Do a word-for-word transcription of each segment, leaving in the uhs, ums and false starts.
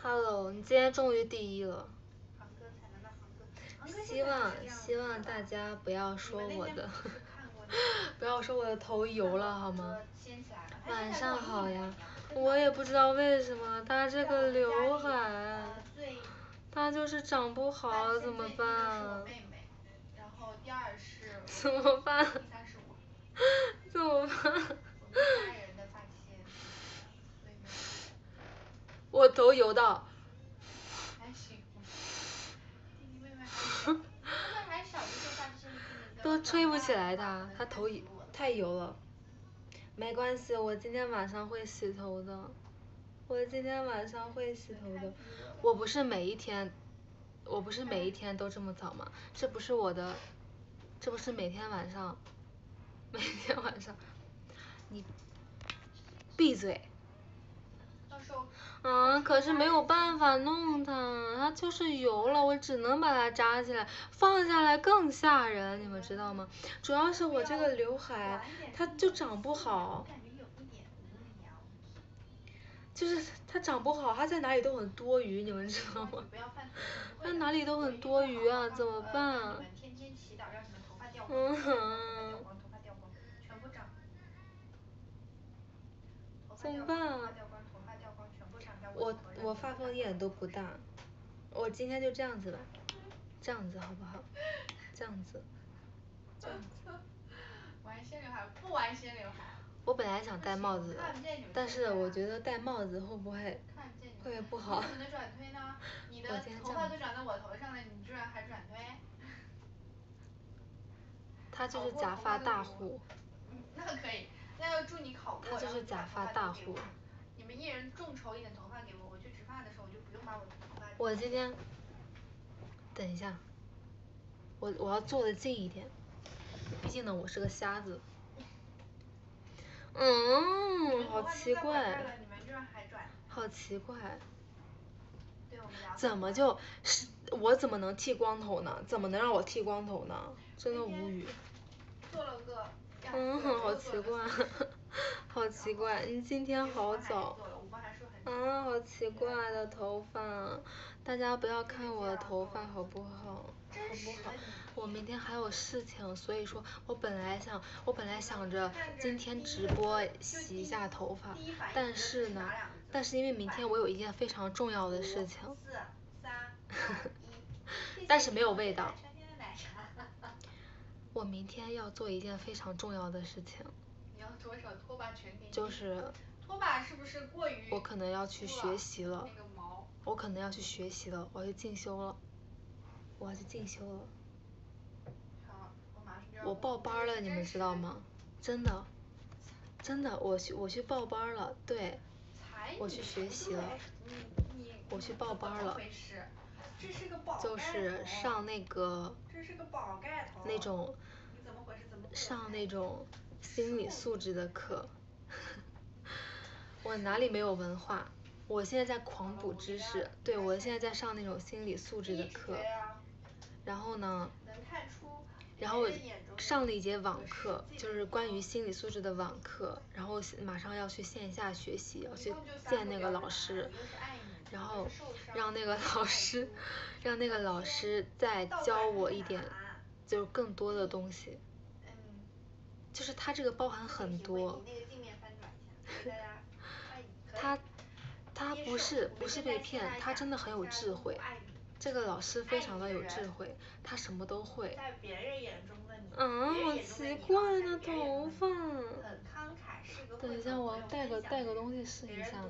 Hello，你今天终于第一了。 航哥才能的航哥。 希望希望大家不要说我的，不要说我的头油了好吗？晚上好呀，我也不知道为什么他这个刘海，他就是长不好，怎么办？ 然后第二是怎么办？ 第三是我。 怎么办？ 我们家人的发线，所以没有。 我头油到。 还行。弟弟妹妹还小，弟弟妹妹还小的时候发际线都吹不起来它，它头太油了。没关系，我今天晚上会洗头的。我今天晚上会洗头的。我不是每一天，我不是每一天都这么早吗？这不是我的，这不是每天晚上，每天晚上，你闭嘴。嗯，可是没有办法弄它，它就是油了，我只能把它扎起来，放下来更吓人，你们知道吗？主要是我这个刘海，它就长不好。就是它长不好，它在哪里都很多余，你们知道吗？它哪里都很多余啊，怎么办？嗯哼。怎么办啊？我我发缝一点都不大，我今天就这样子吧，这样子好不好？这样子，这样子。 玩仙刘海不玩仙刘海。 我本来想戴帽子的，但是我觉得戴帽子会不会会不会不好？ 你怎么能转推呢？你的头发都长在我头上了，你居然还转推？ 他就是假发大户。 嗯，那可以，那要祝你考过。 他就是假发大户。 你们一人众筹一点头发给我，我去植发的时候我就不用把我的头发。 我今天，等一下，我我要坐的近一点，毕竟呢我是个瞎子。嗯，好奇怪。好奇怪。怎么就，是我怎么能剃光头呢？怎么能让我剃光头呢？真的无语。 做了个。 嗯，好奇怪，好奇怪，你今天好早。啊，好奇怪的头发，大家不要看我的头发好不好？好不好？我明天还有事情，所以说我本来想，我本来想着今天直播洗一下头发，但是呢，但是因为明天我有一件非常重要的事情。 四三二一。 但是没有味道。我明天要做一件非常重要的事情。 你要多少拖把全给你。 就是。 拖把是不是过于？ 我可能要去学习了。我可能要去学习了，我要去进修了。我要去进修了。 好，我马上就要。 我报班了，你们知道吗？真的，真的，我去我去报班了，对。我去学习了。我去报班了。 这是个宝盖头。 就是上那个。 这是个宝盖头。 那种。 你怎么回事？怎么？ 上那种心理素质的课。我哪里没有文化？我现在在狂补知识，对，我现在在上那种心理素质的课。然后呢？然后上了一节网课，就是关于心理素质的网课，然后马上要去线下学习，要去见那个老师，然后让那个老师，让那个老师再教我一点，就是更多的东西。就是他这个包含很多。他，他不是不是被骗，他真的很有智慧。这个老师非常的有智慧，他什么都会。嗯，好奇怪的头发。等一下，我要带个带个东西试一下。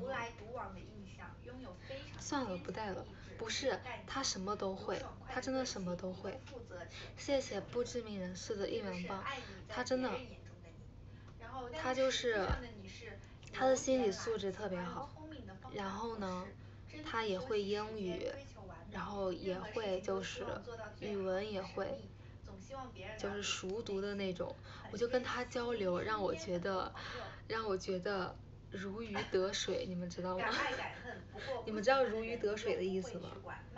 算了，不带了。不是，他什么都会，他真的什么都会。谢谢不知名人士的一元棒，他真的。他就是，他的心理素质特别好，然后呢，他也会英语，然后也会就是语文也会，就是熟读的那种。我就跟他交流，让我觉得，让我觉得如鱼得水，你们知道吗？你们知道如鱼得水的意思吗？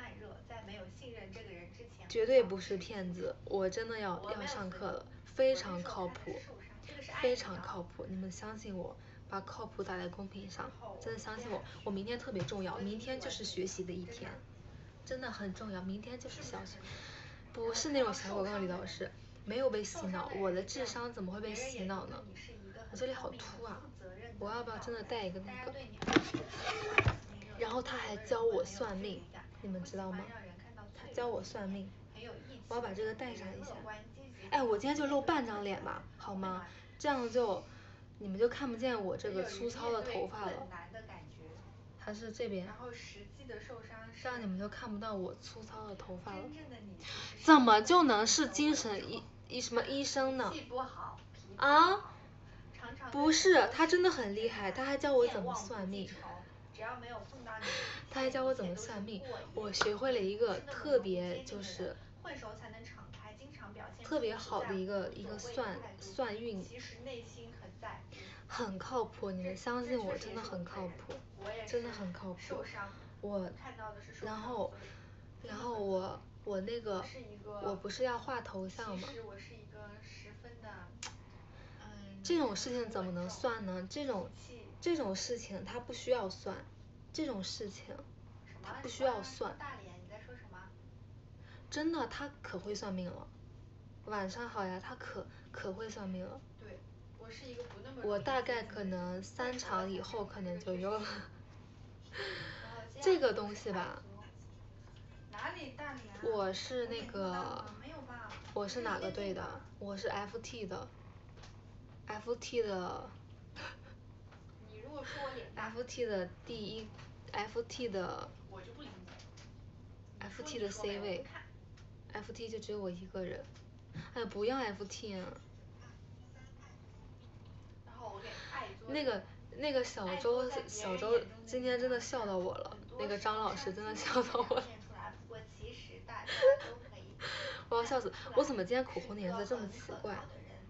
绝对不是骗子，我真的要要上课了，非常靠谱。非常靠谱，你们相信我， 把靠谱打在公屏上，真的相信我，我明天特别重要，明天就是学习的一天，真的很重要，明天就是小学，不是那种小广告里老师，没有被洗脑，我的智商怎么会被洗脑呢？我这里好秃啊，我要不要真的带一个那个？然后他还教我算命，你们知道吗？他教我算命，我要把这个带上一下。哎，我今天就露半张脸吧，好吗？这样就你们就看不见我这个粗糙的头发了。还是这边，这样你们就看不到我粗糙的头发了。怎么就能是精神医医什么医生呢？啊？不是，他真的很厉害，他还教我怎么算命。他还教我怎么算命，我学会了一个特别就是特别好的一个一个算算运，很靠谱，你们相信我，真的很靠谱，真的很靠谱。我，然后，然后我我那个我不是要画头像吗？这种事情怎么能算呢？这种这种事情它不需要算，这种事情它不需要算。真的，他可会算命了。晚上好呀，他可可会算命了。对，我是一个不那么。我大概可能三场以后可能就有了。这个东西吧。哪里大连？我是那个。我是哪个队的？我是 F T 的。F T 的。你如果说我脸大。F T 的第一 ，F T 的。我就不理解。F T 的 C 位。F T 就只有我一个人，哎，不要 F T 啊！那个那个小周小周今天真的笑到我了，那个张老师真的笑到我了，我要笑死！我怎么今天口红的颜色这么奇怪？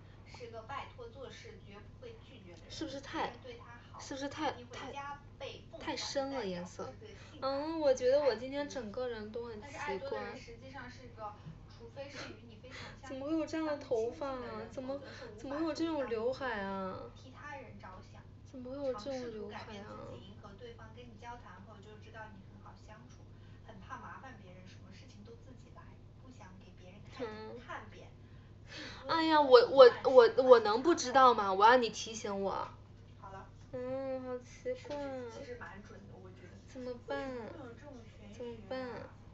是不是太是不是太太太深了颜色？嗯，我觉得我今天整个人都很奇怪。怎么会有这样的头发啊？怎么怎么会有这种刘海啊？怎么会有这种刘海啊？嗯。哎呀，我我我我能不知道吗？我让你提醒我。嗯，好奇怪啊。怎么办？怎么办？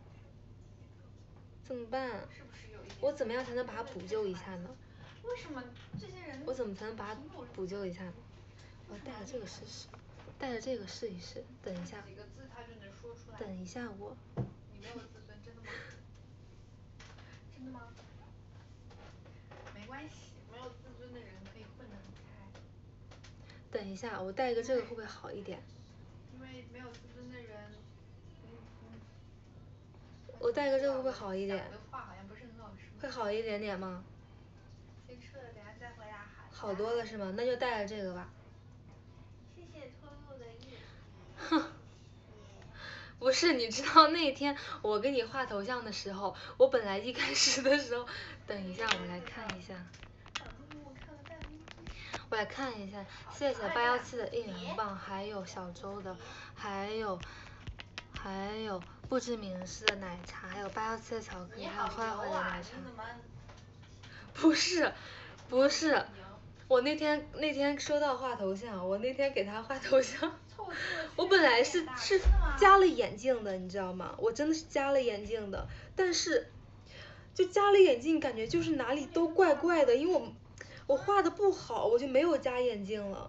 怎么办？我怎么样才能把它补救一下呢？为什么这些人？我怎么才能把它补救一下呢？我带着这个试试，带着这个试一试。等一下。等一下我。你没有自尊，真的吗？真的吗？没关系，没有自尊的人可以混得很开。等一下，我带一个这个会不会好一点？因为没有自尊的人，嗯嗯。我带个这个会不会好一点？会好一点点吗？先吃了，等下再回来好。好多了是吗？那就带着这个吧。谢谢脱落的叶子。哼。不是，你知道那天我给你画头像的时候，我本来一开始的时候，等一下我来看一下。我来看一下，谢谢八幺七的应援棒，还有小周的，还有还有不知名人士的奶茶，还有八幺七的巧克力，还有坏坏的奶茶。不是，不是，我那天那天说到画头像，我那天给他画头像，我本来是是加了眼镜的，你知道吗？我真的是加了眼镜的，但是就加了眼镜，感觉就是哪里都怪怪的，因为我我画的不好，我就没有加眼镜了，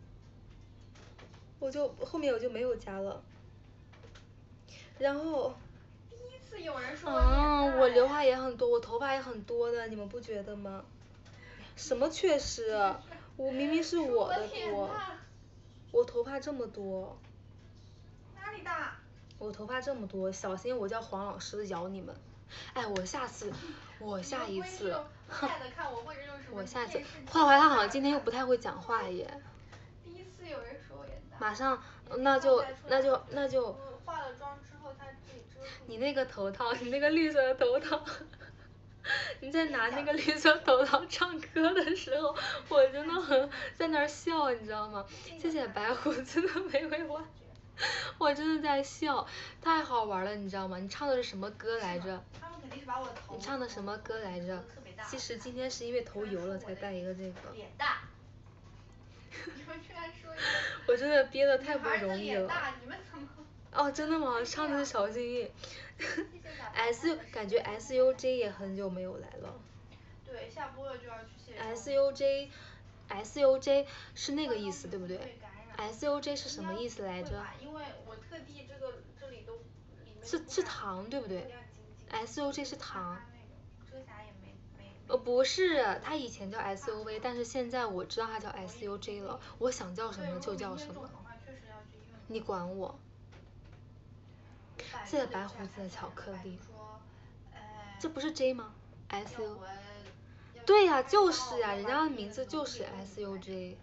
我就后面我就没有加了，然后。第一次有人说我脸大。嗯，我刘海也很多，我头发也很多的，你们不觉得吗？什么确实？我明明是我的多，我头发这么多。哪里大？我头发这么多，小心我叫黄老师咬你们。哎，我下次，我下一次，哼，我下次，坏坏他好像今天又不太会讲话耶。第一次有人说我脸大。马上，那就那就那就。我化了妆之后，他自己遮住。你那个头套，你那个绿色的头套。 你在拿那个绿色头套唱歌的时候，我真的很在那儿笑，你知道吗？谢谢白胡子的玫瑰花，我真的在笑，太好玩了，你知道吗？你唱的是什么歌来着？你唱的什么歌来着？其实今天是因为头油了才带一个这个。 脸大。你们居然说一个。 我真的憋得太不容易了。 你们怎么？ 哦，真的吗？唱的是小幸运。S U 感觉 S U J 也很久没有来了。 对，下播了就要去卸妆。 S U J S U J 是那个意思对不对 ？S U J 是什么意思来着？ 因为我特地这个这里都是是糖对不对 ？S U J 是糖。 遮瑕也没没。 呃不是，它以前叫 S U V， 但是现在我知道它叫 S U J 了。我想叫什么就叫什么。你管我。谢谢白胡子的巧克力。这不是 J 吗 ？S U。对呀、啊，就是呀、啊，人家的名字就是 S U J。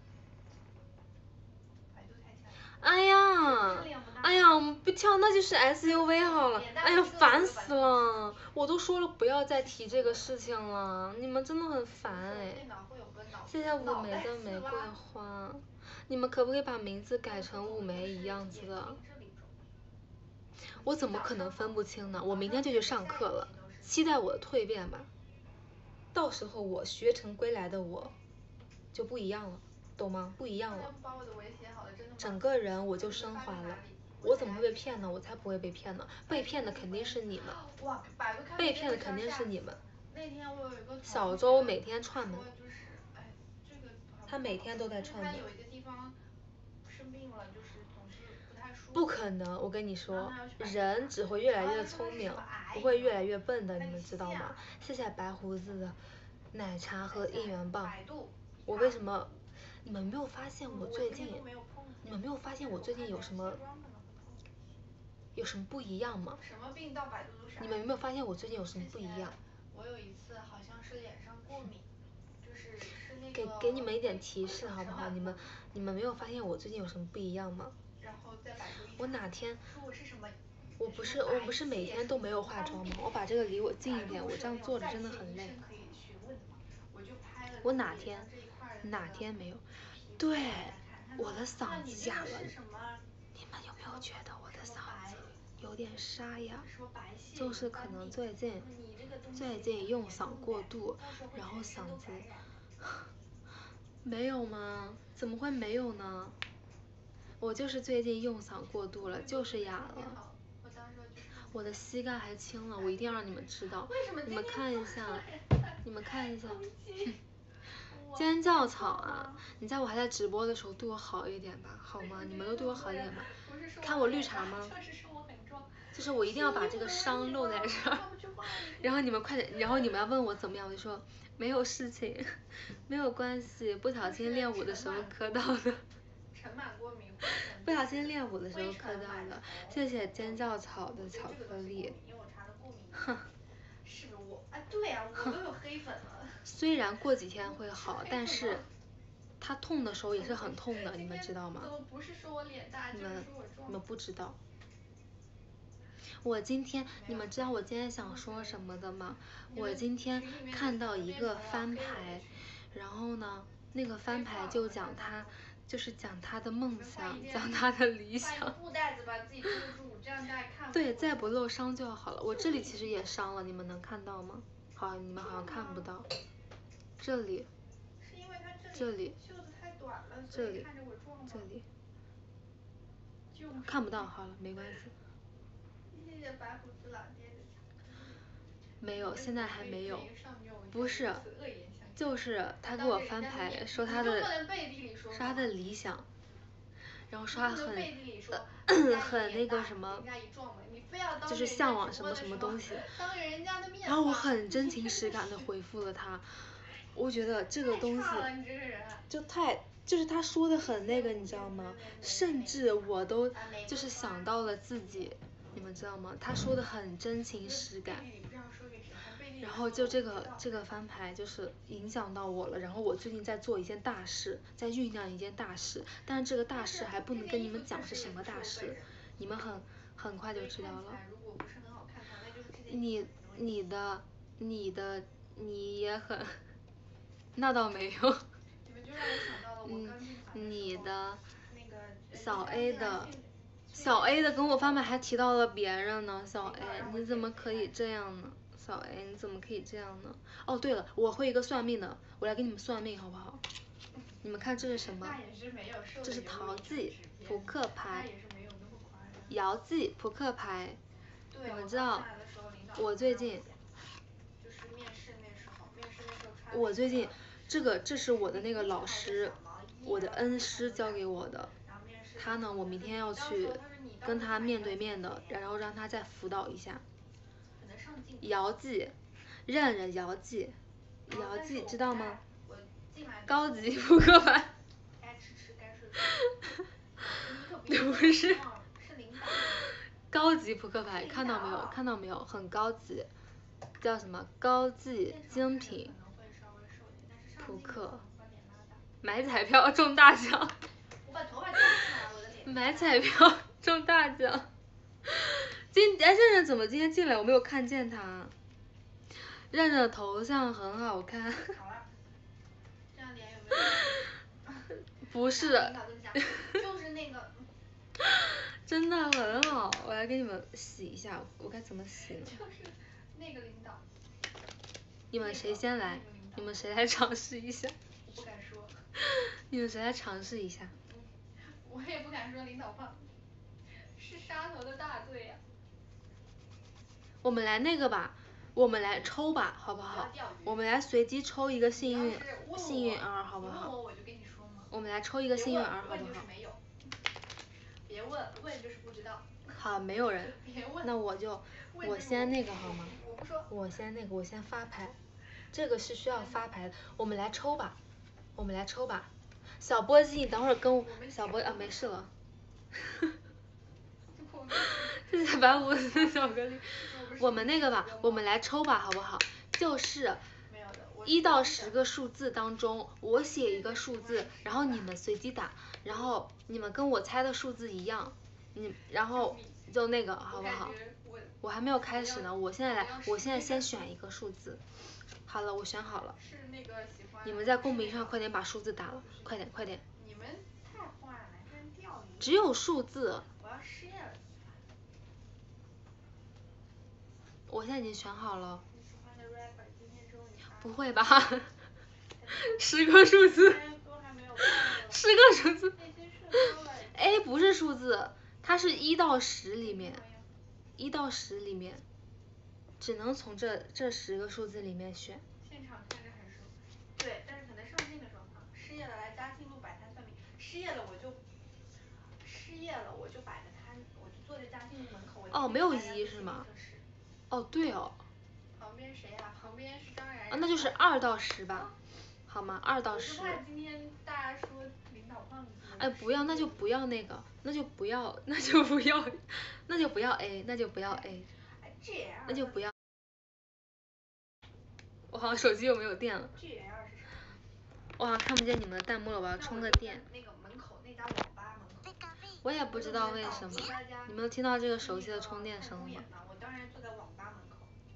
哎呀，哎呀，不跳那就是 S U V 好了。哎呀，烦死了！我都说了不要再提这个事情了，你们真的很烦哎。谢谢五梅的玫瑰花，你们可不可以把名字改成五梅一样子的？我怎么可能分不清呢？我明天就去上课了，期待我的蜕变吧。到时候我学成归来的我，就不一样了，懂吗？不一样了。整个人我就升华了。我怎么会被骗呢？我才不会被骗呢！被骗的肯定是你们。被骗的肯定是你们。小周每天串门。他每天都在串门。不可能，我跟你说，人只会越来越聪明，不会越来越笨的，你们知道吗？谢谢白胡子的奶茶和应援棒。我为什么？你们没有发现我最近？你们没有发现我最近有什么？有什么不一样吗？你们有没有发现我最近有什么不一样？ 我有一次好像是脸上过敏，就是是那个。 给给你们一点提示好不好？你们你们没有发现我最近有什么不一样吗？我哪天？我不是我不是每天都没有化妆吗？我把这个离我近一点，我这样坐着真的很累。我哪天哪天没有？对，我的嗓子哑了。你们有没有觉得我的嗓子有点沙哑？就是可能最近最近用嗓过度，然后嗓子没有吗？怎么会没有呢？我就是最近用嗓过度了，就是哑了。我的膝盖还青了，我一定要让你们知道。你们看一下，你们看一下。尖叫草啊！你在我还在直播的时候对我好一点吧，好吗？你们都对我好一点吧。看我绿茶吗？就是我一定要把这个伤露在这儿。然后你们快点，然后你们要问我怎么样，我就说没有事情，没有关系，不小心练舞的时候磕到的。不小心练舞的时候磕到的。谢谢尖叫草的巧克力。哼。 是我哎，对呀、啊，我都有黑粉了。 虽然过几天会好，但是它痛的时候也是很痛的，你们知道吗？ 不是说我脸大， 你们你们不知道。 我今天你们知道我今天想说什么的吗？我今天看到一个翻牌，然后呢，那个翻牌就讲他，就是讲他的梦想，讲他的理想。对，再不露伤就好了。我这里其实也伤了，你们能看到吗？好，你们好像看不到。这里。这里。这里。这里。看不到，好了，没关系。 谢谢白胡子老爹的巧克力。 没有，现在还没有。不是，就是他给我翻牌，说他的，说他的理想，然后说他很，呃，很那个什么，就是向往什么什么东西。然后我很真情实感的回复了他，我觉得这个东西，就太。就是他说的很那个，你知道吗？甚至我都就是想到了自己，你们知道吗？他说的很真情实感。然后就这个这个翻牌就是影响到我了，然后我最近在做一件大事，在酝酿一件大事，但是这个大事还不能跟你们讲是什么大事，你们很很快就知道了。你你的你的你也很，那倒没有。 你们就让我想到了我刚进团的时候， 你的那个小 A 的，小 A 的跟我发麦还提到了别人呢，小 A 你怎么可以这样呢？小 A 你怎么可以这样呢？哦对了，我会一个算命的，我来给你们算命好不好？你们看这是什么？这是陶技扑克牌，摇技扑克牌。你们知道，我最近，我最近这个这是我的那个老师，我的恩师教给我的。他呢，我明天要去跟他面对面的，然后让他再辅导一下。摇技，认认摇技，摇技知道吗？高级扑克牌。不是。高级扑克牌，看到没有？看到没有？很高级，叫什么？高级精品扑克。买彩票中大奖。买彩票中大奖。今哎，认认怎么今天进来？我没有看见他。认认头像很好看。 这样脸有没有？ 不是。 就是那个。 真的很好，我来给你们洗一下，我该怎么洗呢？ 就是那个领导。 你们谁先来？你们谁来尝试一下？ 我不敢说。 你们谁来尝试一下？ 我也不敢说领导胖。是杀头的大罪呀、啊。 我们来那个吧，我们来抽吧，好不好？我们来随机抽一个幸运幸运儿，好不好？ 我我就跟你说嘛。 我们来抽一个幸运儿，好不好？ 别问，问就是不知道。 好，没有人。 别问。 那我就我先那个好吗？ 我不说。 我先那个，我先发牌，这个是需要发牌的。我们来抽吧，我们来抽吧。小波鸡，你等会儿跟我小波啊，没事了。谢谢白胡子小哥哥。我们那个吧，我们来抽吧，好不好？就是一到十个数字当中，我写一个数字，然后你们随机打，然后你们跟我猜的数字一样，你然后就那个好不好？我还没有开始呢，我现在来，我现在先选一个数字。好了，我选好了。你们在公屏上快点把数字打了，快点快点。 你们太坏了，居然钓鱼。 只有数字。 我要失业了。 我现在已经选好了。 你喜欢的 rapper 今天中午你发。 不会吧？十个数字。十个数字。A 不是数字，它是一到十里面，一到十里面，只能从这这十个数字里面选。 现场看着很熟。对，但是可能上镜的时候啊，失业了来嘉兴路摆摊算命，失业了我就失业了我就摆个摊，我就坐在嘉兴路门口。 哦，没有一是吗？哦，对哦。 旁边谁呀、啊？旁边是张然。 啊，那就是二到十吧，好吗？二到十。 我就怕今天大家说领导胖子。 哎，不要，那就不要那个，那就不要，那就不要，那就不要 A， 那就不要 A， 那就不要。我好像手机又没有电了。我好像看不见你们的弹幕了，我要充个电。 那个门口那家网吧门口。 我也不知道为什么，你们有听到这个手机的充电声吗？ 我当然坐在网吧门口。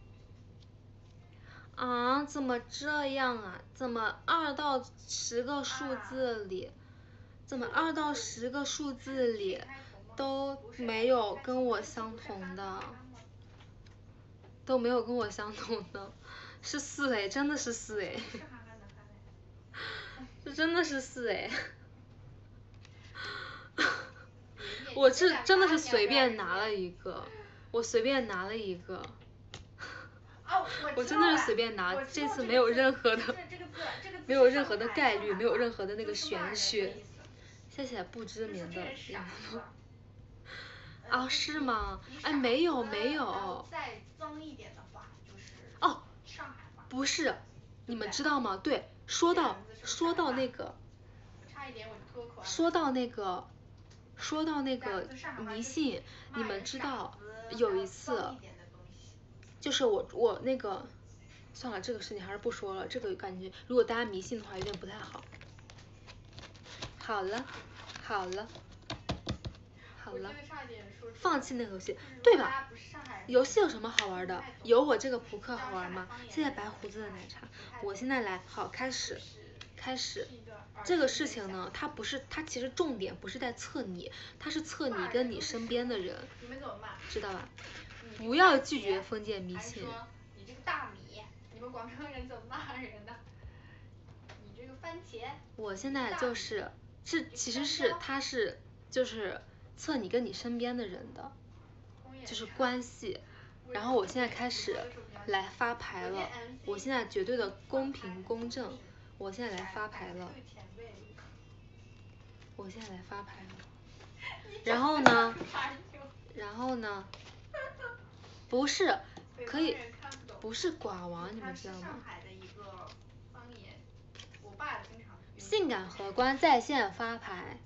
啊，怎么这样啊？怎么二到十个数字里，怎么二到十个数字里都没有跟我相同的，都没有跟我相同的，是四哎，真的是四哎，这真的是四哎，我是真的是随便拿了一个，我随便拿了一个。我真的是随便拿，这次没有任何的，没有任何的概率，没有任何的那个玄学。谢谢不知名的杨梦。啊，是吗？哎，没有没有。 再脏一点的话就是哦， 上海话。 不是，你们知道吗？对，说到说到那个，说到那个，说到那个迷信，你们知道有一次。就是我我那个，算了，这个事情还是不说了。这个感觉，如果大家迷信的话，有点不太好。好了，好了，好了，放弃那个游戏，对吧？游戏有什么好玩的？有我这个扑克好玩吗？谢谢白胡子的奶茶，我现在来，好，开始，开始。这个事情呢，它不是，它其实重点不是在测你，它是测你跟你身边的人，知道吧？不要拒绝封建迷信。 你这个大米，你们广州人怎么骂人的？你这个番茄。 我现在就是，是其实是它是就是测你跟你身边的人的，就是关系。然后我现在开始来发牌了，我现在绝对的公平公正，我现在来发牌了。我现在来发牌了，然后呢，然后呢，不是，可以，不是寡王，你们知道吗？性感荷官在线发牌。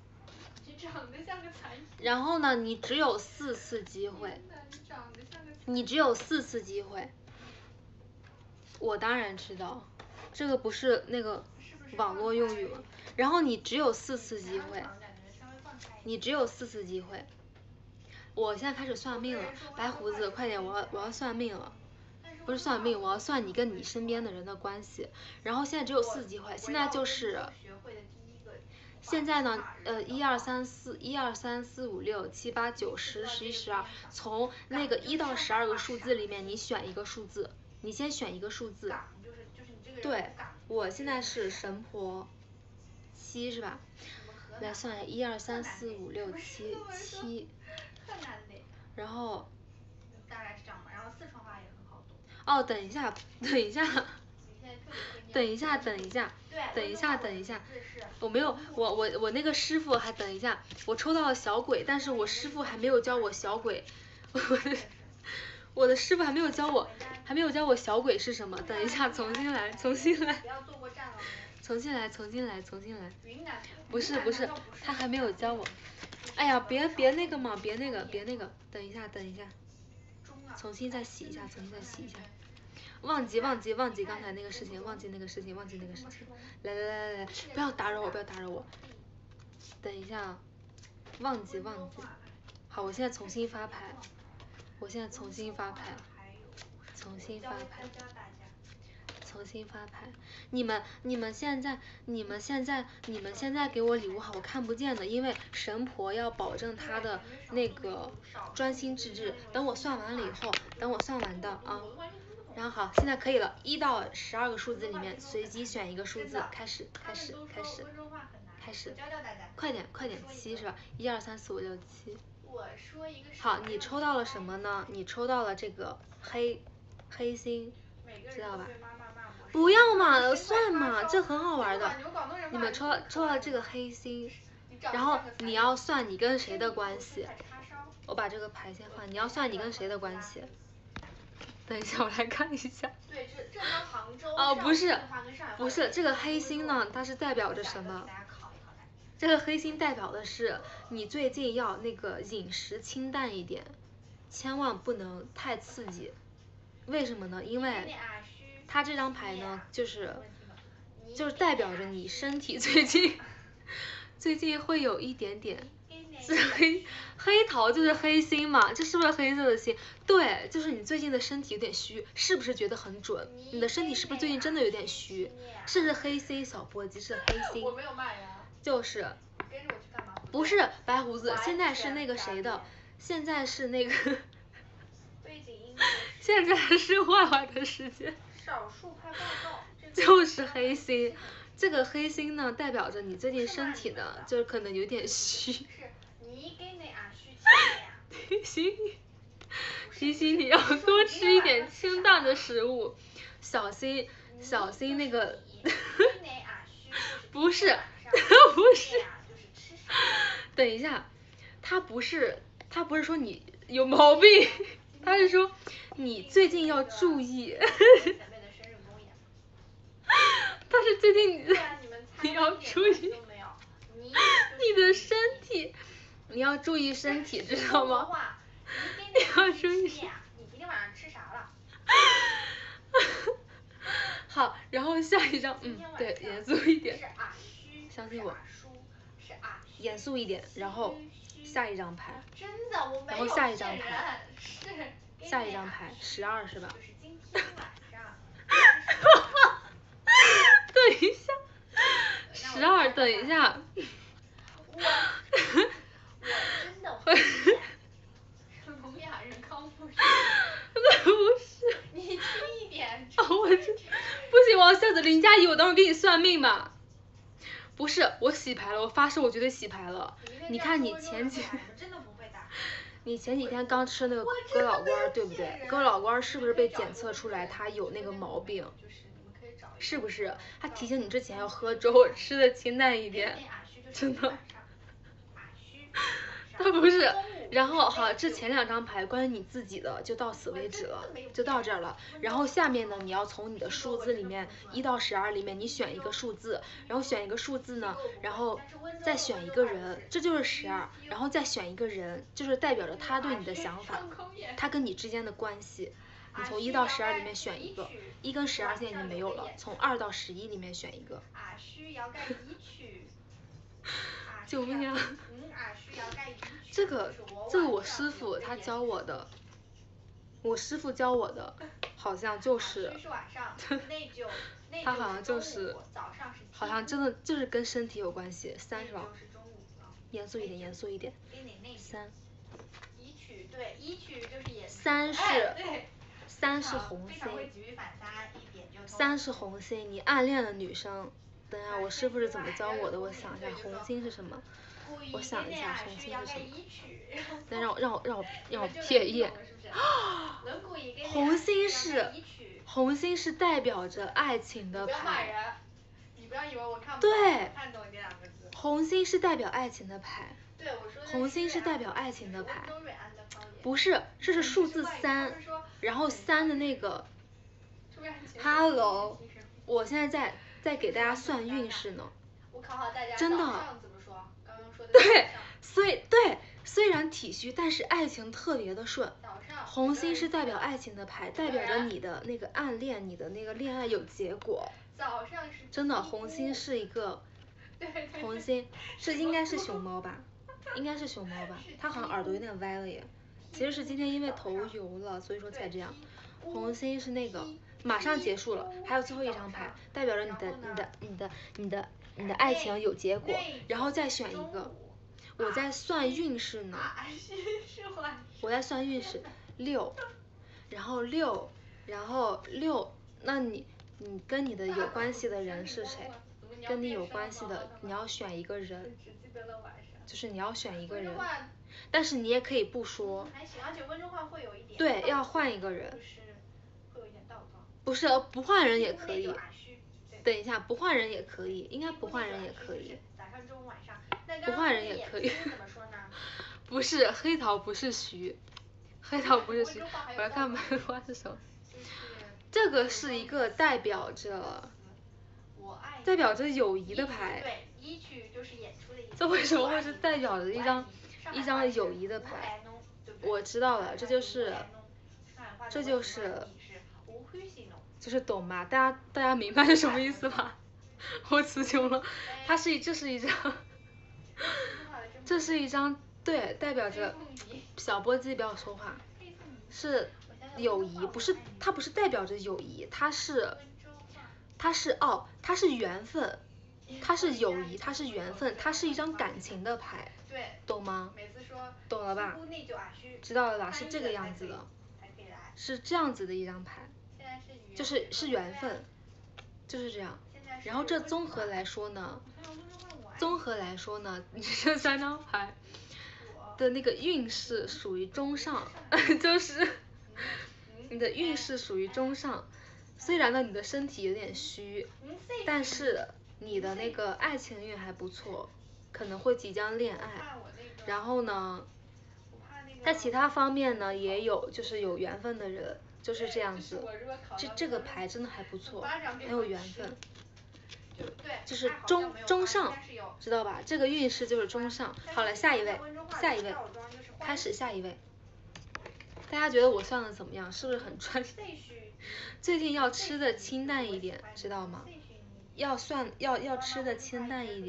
然后呢，你只有四次机会，你只有四次机会。我当然知道，这个不是那个网络用语吗？然后你只有四次机会，你只有四次机会。我现在开始算命了，白胡子，快点，我要我要算命了，不是算命，我要算你跟你身边的人的关系。然后现在只有四次机会，现在就是，现在呢，呃，一二三四，一二三四五六七八九十十一十二，从那个一到十二个数字里面，你选一个数字，你先选一个数字。对，我现在是神婆七是吧？来算一下，一二三四五六七七，然后， 大概是这样吧，然后四川话也很好懂。 哦，等一下，等一下，等一下，等一下，等一下，等一下，我没有，我我我那个师傅还等一下，我抽到了小鬼，但是我师傅还没有教我小鬼，我的我的师傅还没有教我，还没有教我小鬼是什么，等一下，重新来，重新来。重新来，重新来，重新来。不是不是，他还没有教我。哎呀，别别那个嘛，别那个，别那个，等一下，等一下，重新再洗一下，重新再洗一下。忘记忘记忘记刚才那个事情，忘记那个事情，忘记那个事情。来来来来来，不要打扰我，不要打扰我。等一下，忘记忘记。好，我现在重新发牌。我现在重新发牌。重新发牌。重新发牌，你们你们现在你们现在你们现在给我礼物好，我看不见的，因为神婆要保证她的那个专心致志。等我算完了以后，等我算完的啊，然后好，现在可以了，一到十二个数字里面随机选一个数字，开始开始开始开始，快点快点，七是吧？一二三四五六七。好，你抽到了什么呢？你抽到了这个黑黑心，知道吧？不要嘛，算嘛，这很好玩的。你们抽抽到这个黑心，然后你要算你跟谁的关系。我把这个牌先换，你要算你跟谁的关系。等一下，我来看一下。哦，不是，不是，这个黑心呢，它是代表着什么？这个黑心代表的是你最近要那个饮食清淡一点，千万不能太刺激。为什么呢？因为它这张牌呢，就是就是代表着你身体最近最近会有一点点，是黑黑桃就是黑心嘛，这是不是黑色的心？对，就是你最近的身体有点虚，是不是觉得很准？你的身体是不是最近真的有点虚？是不是黑心小波吉是黑心？ 我没有卖呀。 就是。不是白胡子，现在是那个谁的？现在是那个。现在是坏坏的时间。 少数派报告。 就是黑心，这个黑心呢，代表着你最近身体呢，就可能有点虚。 是，你给那俺虚提醒你，提醒你要多吃一点清淡的食物，小心小心那个。不是，不是。等一下，他不是他不是说你有毛病，他是说你最近要注意。他是最近你要注意你的身体，你要注意身体，知道吗？你要注意身体。 你今天晚上吃啥了？ 好，然后下一张，嗯，对，严肃一点，相信我。 严肃一点，然后下一张牌。 真的，我没有然后下一张牌。 是。 下一张牌，十二是吧？ 就是今天晚上。 等一下。十二，等一下。 我我真的会变。聋哑人康复师。 那不是。 你轻一点。 我这不行，我要下载林佳怡，我等会儿给你算命吧。不是，我洗牌了，我发誓我绝对洗牌了。你看你前几，你前几天刚吃那个哥老关，对不对？哥老关是不是被检测出来它有那个毛病？是不是？他提醒你之前要喝粥，吃的清淡一点。真的。他不是。然后好，这前两张牌关于你自己的就到此为止了，就到这儿了。然后下面呢，你要从你的数字里面一到十二里面，你选一个数字，然后选一个数字呢，然后再选一个人，这就是十二，然后再选一个人，就是代表着他对你的想法，他跟你之间的关系。你从一到十二里面选一个，一跟十二现在已经没有了，从二到十一里面选一个。救命啊！这个这个我师傅他教我的，我师傅教我的，好像就是，他好像就是，好像真的就是跟身体有关系。三是吧？严肃一点，严肃一点。三。三是，三是红心。三是红心，你暗恋的女生。等下我师傅是怎么教我的？我想一下，红心是什么？我想一下，红心是什么？再让我让我让我让我瞥一眼。红心是，红心是代表着爱情的牌。对。红心是代表爱情的牌。红心是代表爱情的牌。不是，这是数字三，然后三的那个。Hello， 我现在在在给大家算运势呢。真的。对，所以对，虽然体虚，但是爱情特别的顺。红心是代表爱情的牌，代表着你的那个暗恋，你的那个恋爱有结果。真的，红心是一个，红心这应该是熊猫吧？应该是熊猫吧？它好像耳朵有点歪了耶。其实是今天因为头油了，所以说才这样。红心是那个马上结束了，还有最后一张牌，代表着你的你的你的你的你的爱情有结果，然后再选一个。我在算运势呢。我在算运势，六，然后六，然后六，那你你跟你的有关系的人是谁？跟你有关系的，你要选一个人，就是你要选一个人，但是你也可以不说。对，要换一个人。不是，不换人也可以。等一下，不换人也可以，应该不换人也可以。不换人也可以。不是，黑桃不是徐，黑桃不是徐，我要看梅花是什么。这个是一个代表着，代表着友谊的牌。这为什么会是代表着一张一张友谊的牌？我知道了，这就是，这就是。就是懂吗？大家大家明白是什么意思吧？我词穷了，它是这是一张，这是一张对，代表着小波鸡不要说话，是友谊，不是它不是代表着友谊，它是它是哦，它是缘分，它是友谊，它是缘分，它是一张感情的牌，懂吗？懂了吧？知道了吧？是这个样子的，是这样子的一张牌。就是是缘分，就是这样。然后这综合来说呢，综合来说呢，你这三张牌的那个运势属于中上，就是你的运势属于中上。虽然呢你的身体有点虚，但是你的那个爱情运还不错，可能会即将恋爱。然后呢，在其他方面呢也有就是有缘分的人。就是这样子，这这个牌真的还不错，很有缘分，就是中中上，知道吧？这个运势就是中上。好了，下一位，下一位，开始下一位。大家觉得我算的怎么样？是不是很专业？最近要吃的清淡一点，知道吗？要算要要吃的清淡一点。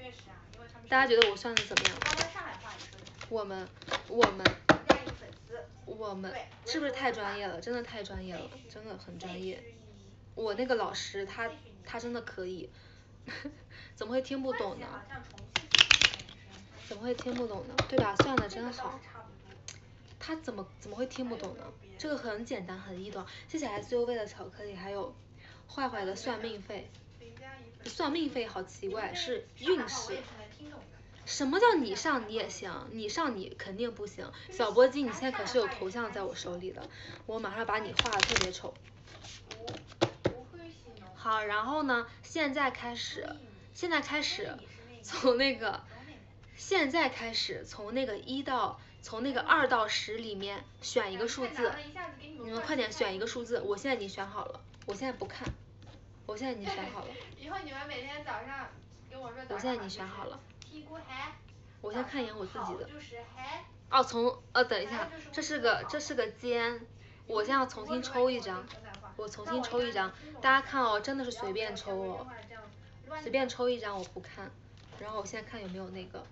确实啊，因为他们大家觉得我算的怎么样？ 刚刚上海话也说的。 我们我们加一个粉丝。 我们是不是太专业了？真的太专业了，真的很专业。我那个老师他他真的可以，怎么会听不懂呢？怎么会听不懂呢？对吧？算的真好。他怎么怎么会听不懂呢？这个很简单很易懂。谢谢 S U V 的巧克力，还有坏坏的算命费。算命费好奇怪，是运势。什么叫你上你也行？你上你肯定不行。小波鸡，你现在可是有头像在我手里的，我马上把你画的特别丑。好，然后呢？现在开始，现在开始，从那个，现在开始从那个一到从那个二到十里面选一个数字，你们快点选一个数字，我现在已经选好了，我现在不看，我现在已经选好了。 以后你们每天早上跟我说早上。 我现在已经选好了。我先看一眼我自己的。 就是嗨。 哦，从呃，等一下，这是个这是个尖，我现在要重新抽一张，我重新抽一张，大家看哦，真的是随便抽哦，随便抽一张我不看，然后我现在看有没有那个，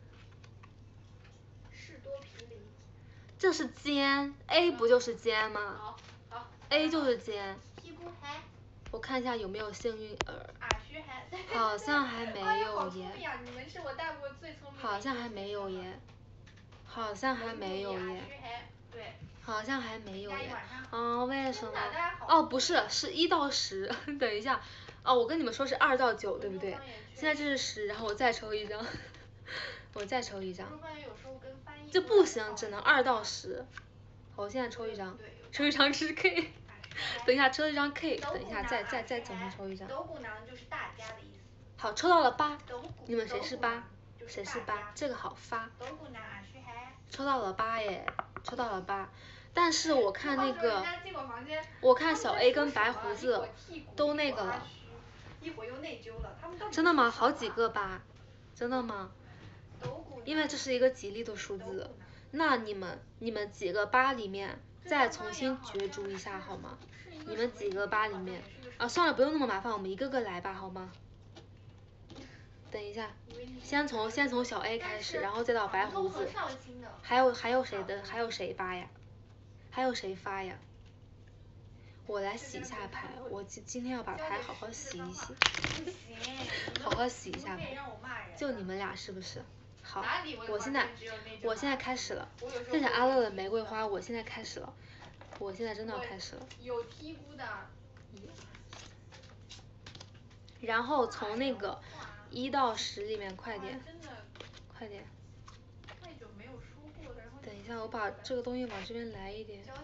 士多啤梨， 这是尖 ，A 不就是尖吗？ 好，好 ，A 就是尖。 屁股嗨。 我看一下有没有幸运儿。 啊嘘还。 好像还没有耶。 你们是我带过最聪明的。 好像还没有耶。好像还没有耶。 对。 好像还没有耶。哦，为什么？哦，不是，是一到十。等一下，哦，我跟你们说是二到九，对不对？现在这是十，然后我再抽一张，我再抽一张。这不行，只能二到十。好，我现在抽一张，抽一张是 K。等一下，抽一张 K， 等一下再再再重新抽一张。好，抽到了八，你们谁是八？谁是八？这个好发。抽到了八耶，抽到了八，但是我看那个，我看小 A 跟白胡子都那个了。真的吗？好几个八，真的吗？因为这是一个吉利的数字，那你们你们几个八里面再重新角逐一下好吗？你们几个八里面啊，算了，不用那么麻烦，我们一个个来吧，好吗？等一下，先从先从小 A 开始，然后再到白胡子，还有还有谁的？还有谁发呀？还有谁发呀？我来洗一下牌，我今今天要把牌好好洗一洗，好好洗一下牌。就你们俩是不是？好，我现在我现在开始了。谢谢阿乐的玫瑰花，我现在开始了，我现在真的要开始了。 有剔估的。 然后从那个一到十里面快点，快点。等一下，我把这个东西往这边来一点。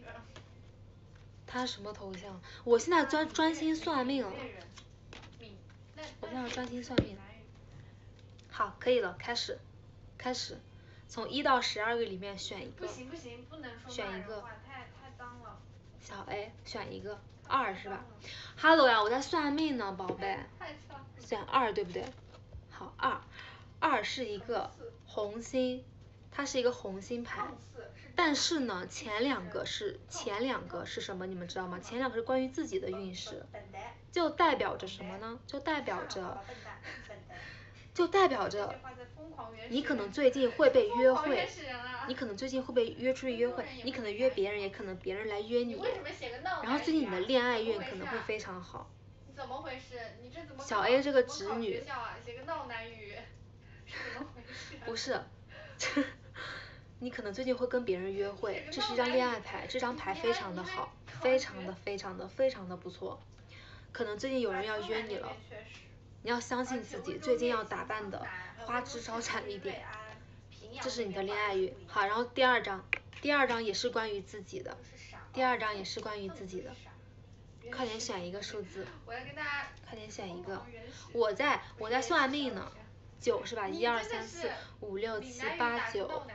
他什么头像？我现在专专心算命了。我现在专心算命。好，可以了，开始，开始，从一到十二个里面选一个。 不行不行，不能说选一个。 太太脏了。 小 A 选一个，二是吧 ？Hello 呀，我在算命呢，宝贝。选二对不对？好，二，二是一个红心，它是一个红心牌。但是呢，前两个是前两个是什么？你们知道吗？前两个是关于自己的运势，就代表着什么呢？就代表着，就代表着，你可能最近会被约会，你可能最近会被约出去约会，你可能约别人，也可能别人来约你。然后最近你的恋爱运可能会非常好。 怎么回事？你这怎么小 A 这个侄女。 写个闹男语。 不是。你可能最近会跟别人约会，这是一张恋爱牌，这张牌非常的好，非常的非常的非常的不错。可能最近有人要约你了，你要相信自己，最近要打扮的花枝招展一点，这是你的恋爱运。好，然后第二张，第二张也是关于自己的，第二张也是关于自己的，快点选一个数字，快点选一个，我在我在算命呢。九是吧？一二三四五六七八九。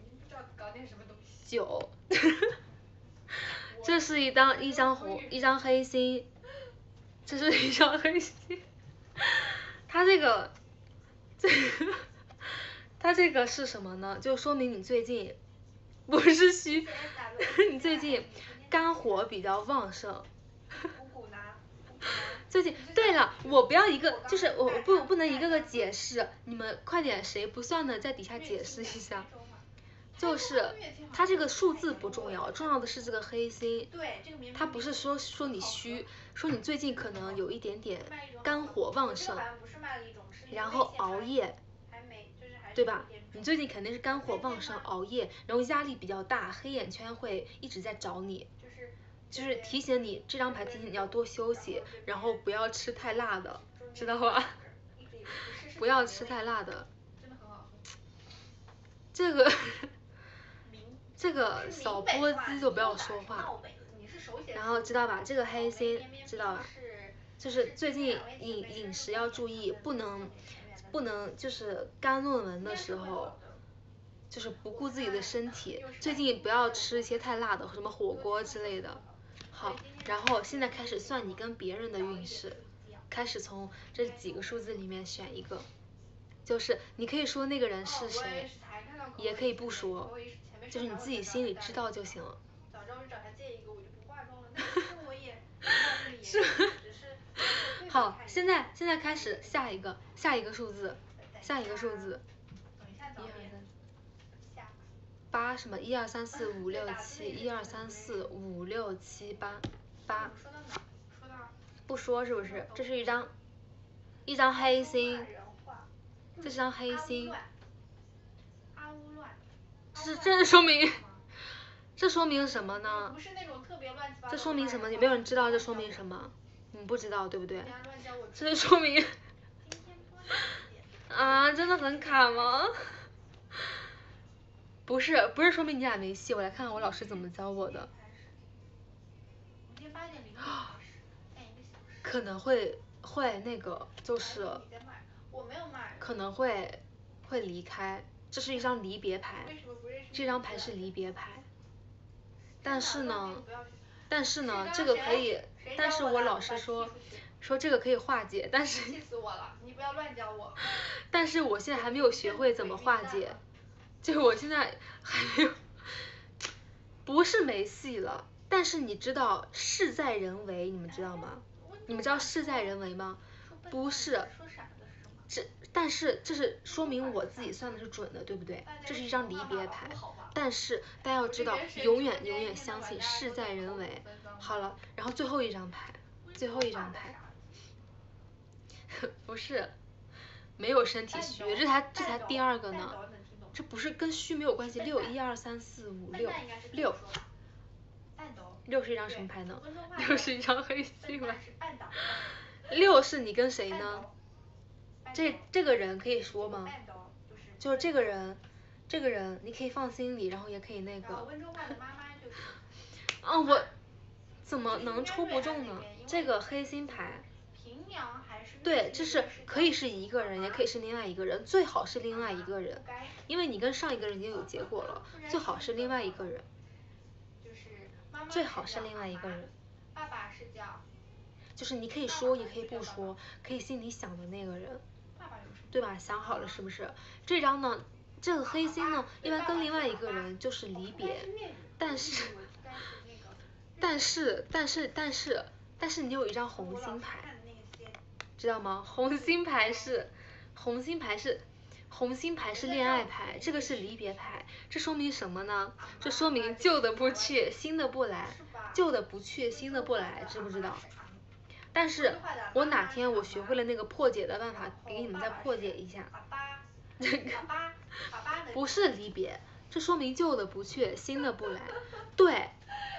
九。这是一张一张红一张黑心，这是一张黑心。它这个，这个，它这个是什么呢？就说明你最近不是虚，你最近肝火比较旺盛。 最近，对了，我不要一个，就是我我不不能一个个解释，你们快点，谁不算的在底下解释一下。就是它这个数字不重要，重要的是这个黑心。 对，这个明它不是说说你虚，说你最近可能有一点点肝火旺盛，然后熬夜，对吧？你最近肯定是肝火旺盛，熬夜，然后压力比较大，黑眼圈会一直在找你。就是提醒你，这张牌提醒你要多休息，然后不要吃太辣的，知道吧？不要吃太辣的。这个这个扫波姿就不要说话，然后知道吧？这个黑心知道吧？就是最近饮饮食要注意，不能不能就是干论文的时候，就是不顾自己的身体。最近不要吃一些太辣的，什么火锅之类的。好，然后现在开始算你跟别人的运势，开始从这几个数字里面选一个，就是你可以说那个人是谁，也可以不说，就是你自己心里知道就行了。 早知道我就找他借一个，我就不化妆了。但是我也是，只是好，现在现在开始下一个下一个数字，下一个数字。 等一下，早点。 八什么？一二三四五六七，一二三四五六七八，八。 说到哪？说到。 不说是不是？这是一张，一张黑心。这是张黑心。 阿乌乱。 这这说明，这说明什么呢？ 不是那种特别乱七八糟。 这说明什么？有没有人知道这说明什么？你不知道对不对？这说明。啊，真的很卡吗？不是，不是说明你俩没戏，我来看看我老师怎么教我的。可能会会那个就是，可能会会离开，这是一张离别牌，这张牌是离别牌。但是呢，但是呢，这个可以，但是我老师说说这个可以化解，但是。 气死我了！你不要乱教我。 但是我现在还没有学会怎么化解。就是我现在还没有，不是没戏了，但是你知道事在人为，你们知道吗？你们知道事在人为吗？不是，这但是这是说明我自己算的是准的，对不对？这是一张离别牌，但是大家要知道，永远永远相信事在人为。好了，然后最后一张牌，最后一张牌，不是，没有身体虚，这才这才第二个呢。这不是跟虚没有关系，六一二三四五六六，六是一张什么牌呢？六是一张黑心牌。六是你跟谁呢？这这个人可以说吗？就是这个人，这个人你可以放心里，然后也可以那个。啊，我怎么能抽不中呢？这个黑心牌。对，这是可以是一个人，也可以是另外一个人，最好是另外一个人，因为你跟上一个人已经有结果了，最好是另外一个人，最好是另外一个人。 爸爸是叫， 就是你可以说也可以不说，可以心里想的那个人，对吧？想好了是不是？这张呢，这个黑心呢，一般跟另外一个人就是离别，但是，但是但是但是但是你有一张红心牌。知道吗？红心牌是，红心牌是，红心牌是恋爱牌，这个是离别牌，这说明什么呢？这说明旧的不去，新的不来，旧的不去，新的不来，知不知道？但是我哪天我学会了那个破解的办法，给你们再破解一下。这个不是离别，这说明旧的不去，新的不来，对，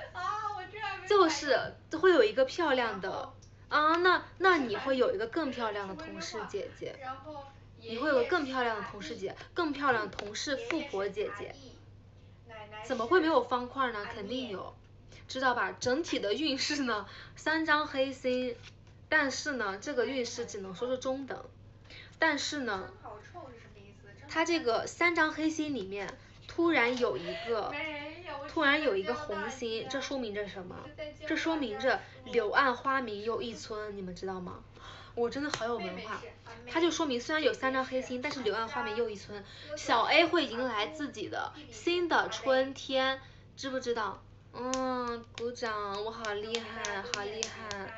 就是会有一个漂亮的。啊，那那你会有一个更漂亮的同事姐姐，你会有个更漂亮的同事姐，更漂亮的同事富婆姐姐，怎么会没有方块呢？肯定有，知道吧？整体的运势呢，三张黑心，但是呢，这个运势只能说是中等，但是呢，它这个三张黑心里面突然有一个。突然有一个红心，这说明着什么？这说明着柳暗花明又一村，你们知道吗？我真的好有文化。它就说明虽然有三张黑心，但是柳暗花明又一村，小 A 会迎来自己的新的春天，知不知道？嗯，鼓掌，我好厉害，好厉害。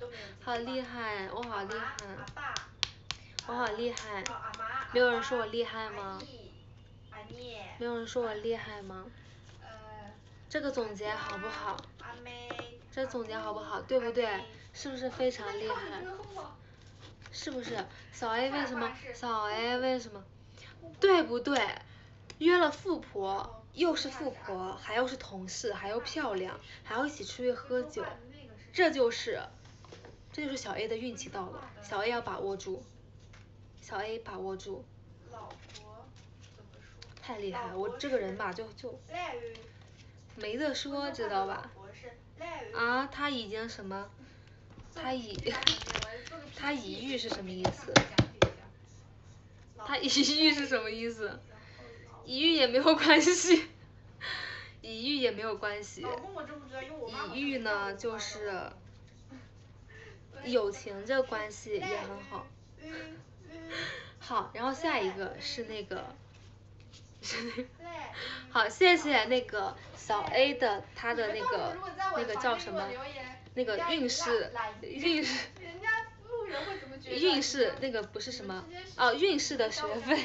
好厉害，我好厉害， 阿爸， 我好厉害， 阿妈， 没有人说我厉害吗？ 阿姨， 没有人说我厉害吗？ 呃， 这个总结好不好？ 阿妹， 这总结好不好？对不对？是不是非常厉害？是不是？小 A 为什么？小 A 为什么？对不对？约了富婆，又是富婆，还又是同事，还又漂亮，还要一起出去喝酒，这就是，这就是小 A 的运气到了，小 A 要把握住，小 A 把握住。 老婆怎么说？ 太厉害了，我这个人吧，就就没得说，知道吧？啊，他已经什么？他已他已育是什么意思？他已育是什么意思？已育也没有关系，已育也没有关系。已育呢，就是友情这个关系也很好。好，然后下一个是那个，是那个，好，谢谢那个小 A 的他的那个那个叫什么？那个运势，运势。运势那个不是什么哦，运势的学费。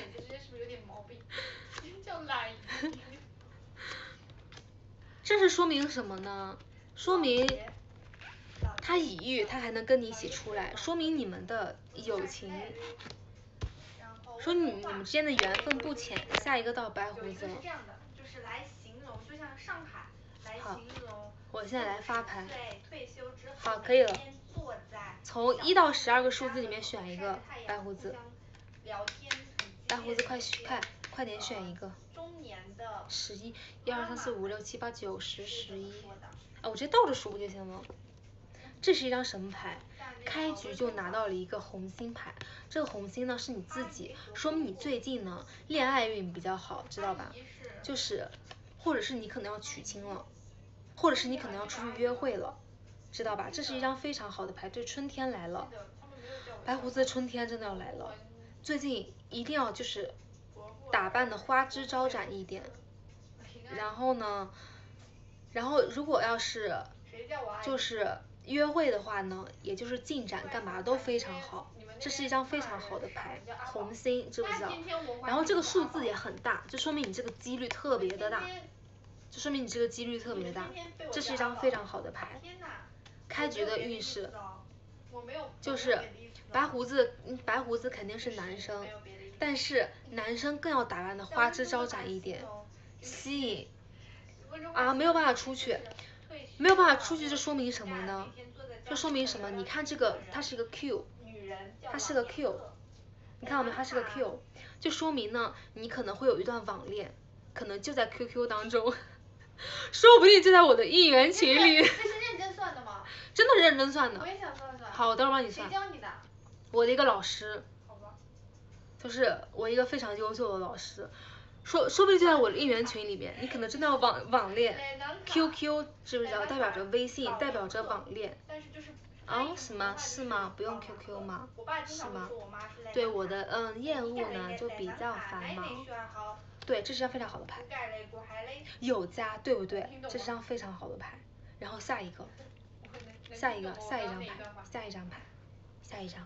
这是说明什么呢？说明他已育，他还能跟你一起出来，说明你们的友情，说你你们之间的缘分不浅。下一个到白胡子。好，我现在来发牌。好，可以了。从一到十二个数字里面选一个，白胡子。白胡子快快快点选一个。十一，一二三四五六七八九十十一。啊，我直接倒着数不就行了？这是一张什么牌？开局就拿到了一个红心牌，这个红心呢是你自己，说明你最近呢恋爱运比较好，知道吧？就是，或者是你可能要娶亲了，或者是你可能要出去约会了，知道吧？这是一张非常好的牌，对，春天来了，白胡子春天真的要来了，最近一定要就是打扮的花枝招展一点，然后呢，然后如果要是就是约会的话呢，也就是进展干嘛都非常好，这是一张非常好的牌，红心知不知道？然后这个数字也很大，就说明你这个几率特别的大，就说明你这个几率特别大，这是一张非常好的牌。开局的运势就是白胡子，白胡子肯定是男生，但是男生更要打扮的花枝招展一点，吸引啊，没有办法出去，没有办法出去，这说明什么呢？这说明什么？你看这个，它是一个 Q， 它是个 Q， 你看到没？它是个 Q， 就说明呢，你可能会有一段网恋，可能就在 Q Q 当中，说不定就在我的应援群里。 这是认真算的吗？ 真的认真算的。 我也想算算。 好，我待会儿帮你算。 谁教你的？ 我的一个老师。 好吧。 就是我一个非常优秀的老师。说说不定就在我的应援群里面，你可能真的要网网恋 ，Q Q 知不知道？代表着微信，代表着网恋。啊，什么？是吗？不用 Q Q 吗？是吗？对我的嗯业务呢就比较繁忙。对，这是张非常好的牌。有加，对不对？这是张非常好的牌。然后下一个，下一个，下一张牌，下一張牌，下一張。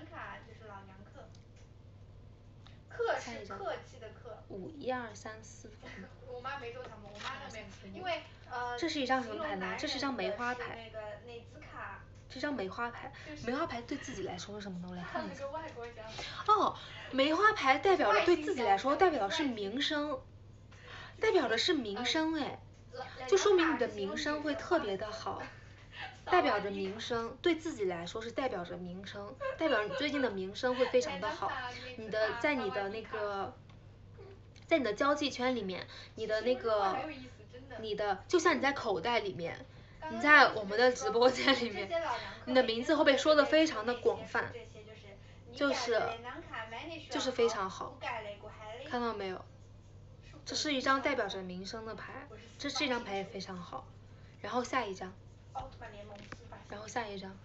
客是客气的客。 五一二三四。 我妈没做他们，我妈那边因为呃。 这是一张什么牌呢？这是一张梅花牌。这张梅花牌，梅花牌对自己来说是什么呢？我来看一下。哦，梅花牌代表着对自己来说，代表的是名声，代表的是名声哎，就说明你的名声会特别的好。代表着名声，对自己来说是代表着名声，代表你最近的名声会非常的好。你的在你的那个，在你的交际圈里面，你的那个，你的就像你在口袋里面，你在我们的直播间里面，你的名字会被说的非常的广泛，就是就是非常好，看到没有？这是一张代表着名声的牌，这这张牌也非常好。然后下一张。然后下一张，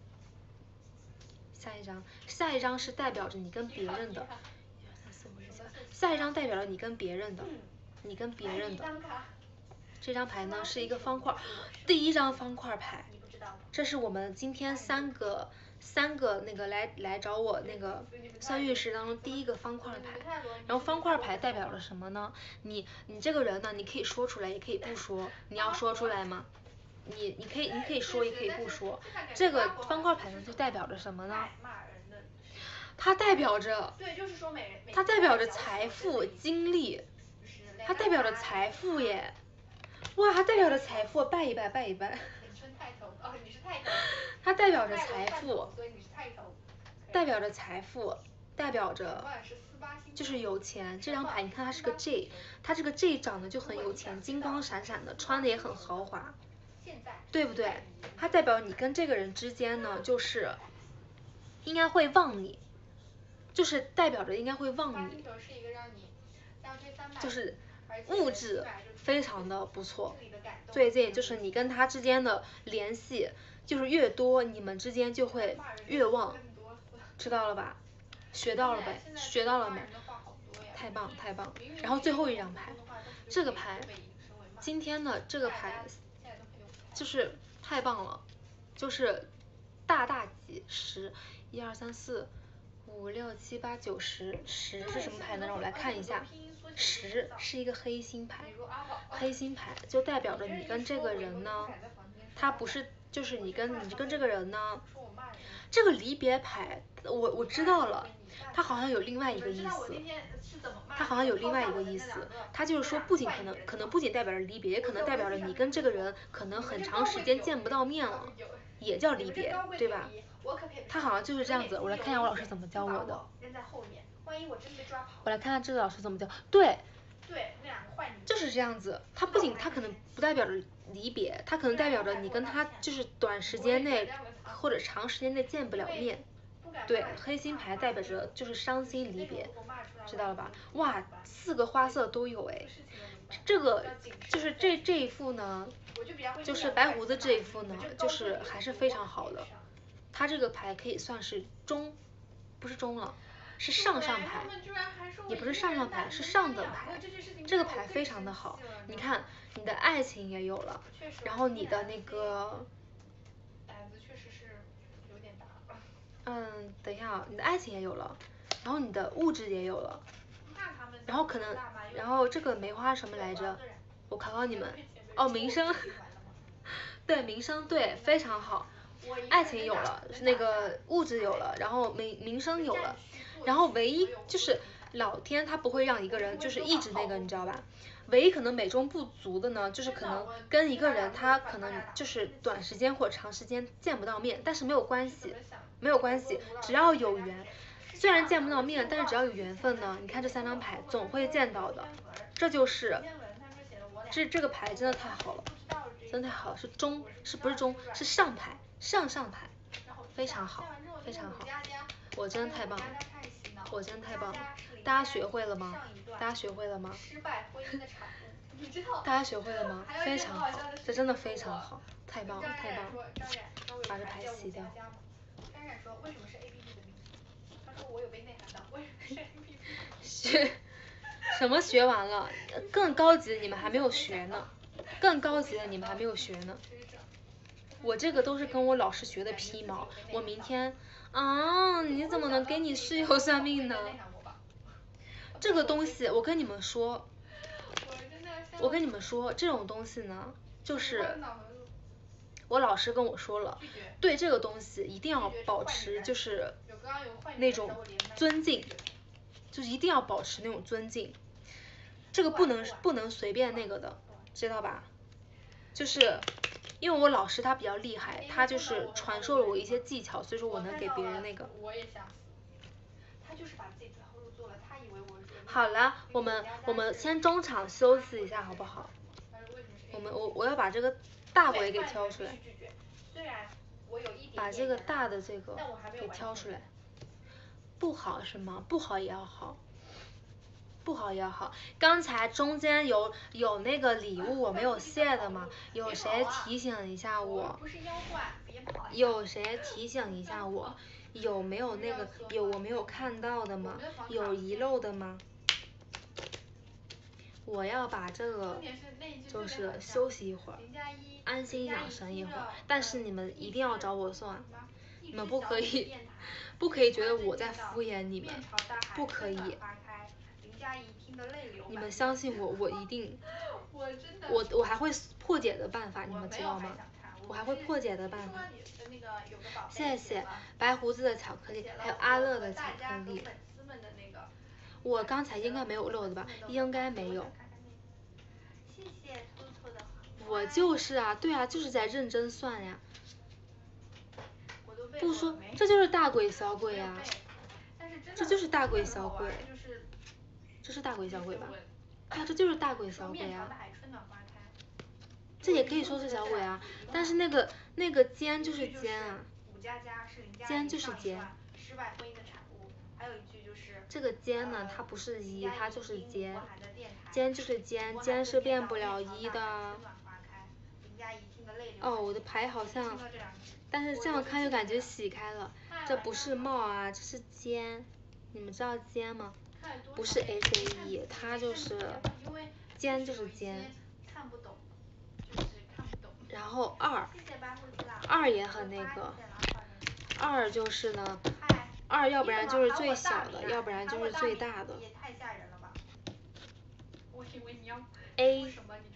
下一张，下一张是代表着你跟别人的，下一张代表了你跟别人的，你跟别人的。这张牌呢是一个方块，第一张方块牌， 这是我们今天三个三个那个来来找我那个算运势当中第一个方块牌，然后方块牌代表了什么呢？你你这个人呢，你可以说出来，也可以不说，你要说出来吗？你你可以你可以说，也可以不说。这个方块牌呢，就代表着什么呢？它代表着，它代表着财富、精力，它代表着财富耶！哇，它代表着财富，拜一拜，拜一拜。它代表着财富，代表着财富，代表着就是有钱。这张牌你看它是个 J， 它这个 J 长得就很有钱，金光闪闪的，穿的也很豪华，对不对？它代表你跟这个人之间呢，就是应该会旺你，就是代表着应该会旺你，就是物质非常的不错。最近就是你跟他之间的联系就是越多，你们之间就会越旺，知道了吧？学到了呗？学到了没？太棒太棒！然后最后一张牌，这个牌，今天的这个牌就是太棒了，就是大大吉十，一二三四五六七八九十，十是什么牌呢？让我来看一下，十是一个黑心牌，黑心牌就代表着你跟这个人呢，他不是就是你跟你跟这个人呢，这个离别牌我我知道了，它好像有另外一个意思，它好像有另外一个意思，它就是说不仅可能可能不仅代表着离别，也可能代表着你跟这个人可能很长时间见不到面了，也叫离别，对吧？他好像就是这样子，我来看一下我老师怎么教我的。我来看看这个老师怎么教，对，就是这样子。他不仅他可能不代表着离别，他可能代表着你跟他就是短时间内或者长时间内见不了面。对，黑心牌代表着就是伤心离别，知道了吧？哇，四个花色都有哎，这个就是这这一副呢，就是白胡子这一副呢，就是还是非常好的。它这个牌可以算是中，不是中了，是上上牌，也不是上上牌，是上等牌。这个牌非常的好，你看你的爱情也有了，然后你的那个。嗯，等一下啊，你的爱情也有了，然后你的物质也有了，然后可能，然后这个梅花什么来着？我考考你们，哦，名声，对，名声对，非常好，爱情有了，那个物质有了，然后名名声有了，然后唯一就是老天他不会让一个人就是一直那个，你知道吧？唯一可能美中不足的呢，就是可能跟一个人他可能就是短时间或者长时间见不到面，但是没有关系。没有关系，只要有缘，虽然见不到面，但是只要有缘分呢，你看这三张牌总会见到的，这就是这这个牌真的太好了，真的太好了，是中是不是中是上牌上上牌，非常好非常好，我真的太棒了，我真的太棒了，大家学会了吗？大家学会了吗？大家学会了吗？非常好，这真的非常好，太棒了太棒了，把这牌洗掉。 张冉说为什么是 A B B 的名字？他说我有被内涵到，为什么是 A B B？ 学什么学完了？更高级的你们还没有学呢，更高级的你们还没有学呢。我这个都是跟我老师学的皮毛，我明天啊，你怎么能给你室友算命呢？这个东西我跟你们说，我跟你们说这种东西呢，就是我老师跟我说了，对这个东西一定要保持就是那种尊敬，就是一定要保持那种尊敬，这个不能不能随便那个的，知道吧？就是因为我老师他比较厉害，他就是传授了我一些技巧，所以说我能给别人那个。好了，我们我们先中场休息一下好不好？我们我我要把这个大鬼给挑出来，把这个大的这个给挑出来。不好是吗？不好也要好，不好也要好。刚才中间有有那个礼物我没有谢的吗？有谁提醒一下我？有谁提醒一下我？有没有那个有我没有看到的吗？有遗漏的吗？ 我要把这个就是休息一会儿，安心养神一会儿，但是你们一定要找我算，你们不可以不可以觉得我在敷衍你们，不可以。你们相信我，我一定，我我还会破解的办法，你们知道吗？我还会破解的办法。谢谢白胡子的巧克力，还有阿乐的巧克力。我刚才应该没有漏的吧？应该没有。 谢谢兔兔的。 我就是啊，对啊，就是在认真算呀。不说，这就是大鬼小鬼啊。这就是大鬼小鬼。这是大鬼小鬼吧？啊，这就是大鬼小鬼啊。这也可以说是小鬼啊，但是那个那个奸就是奸啊。奸就是奸。这个奸呢，它不是一，它就是奸。奸就是奸，奸是变不了一的。哦，我的牌好像，但是这样看就感觉洗开了。这不是帽啊，这是奸。你们知道奸吗？不是 A C E， 它就是奸就是奸。然后二，二也很那个，二就是呢，二要不然就是最小的，要不然就是最大的。A，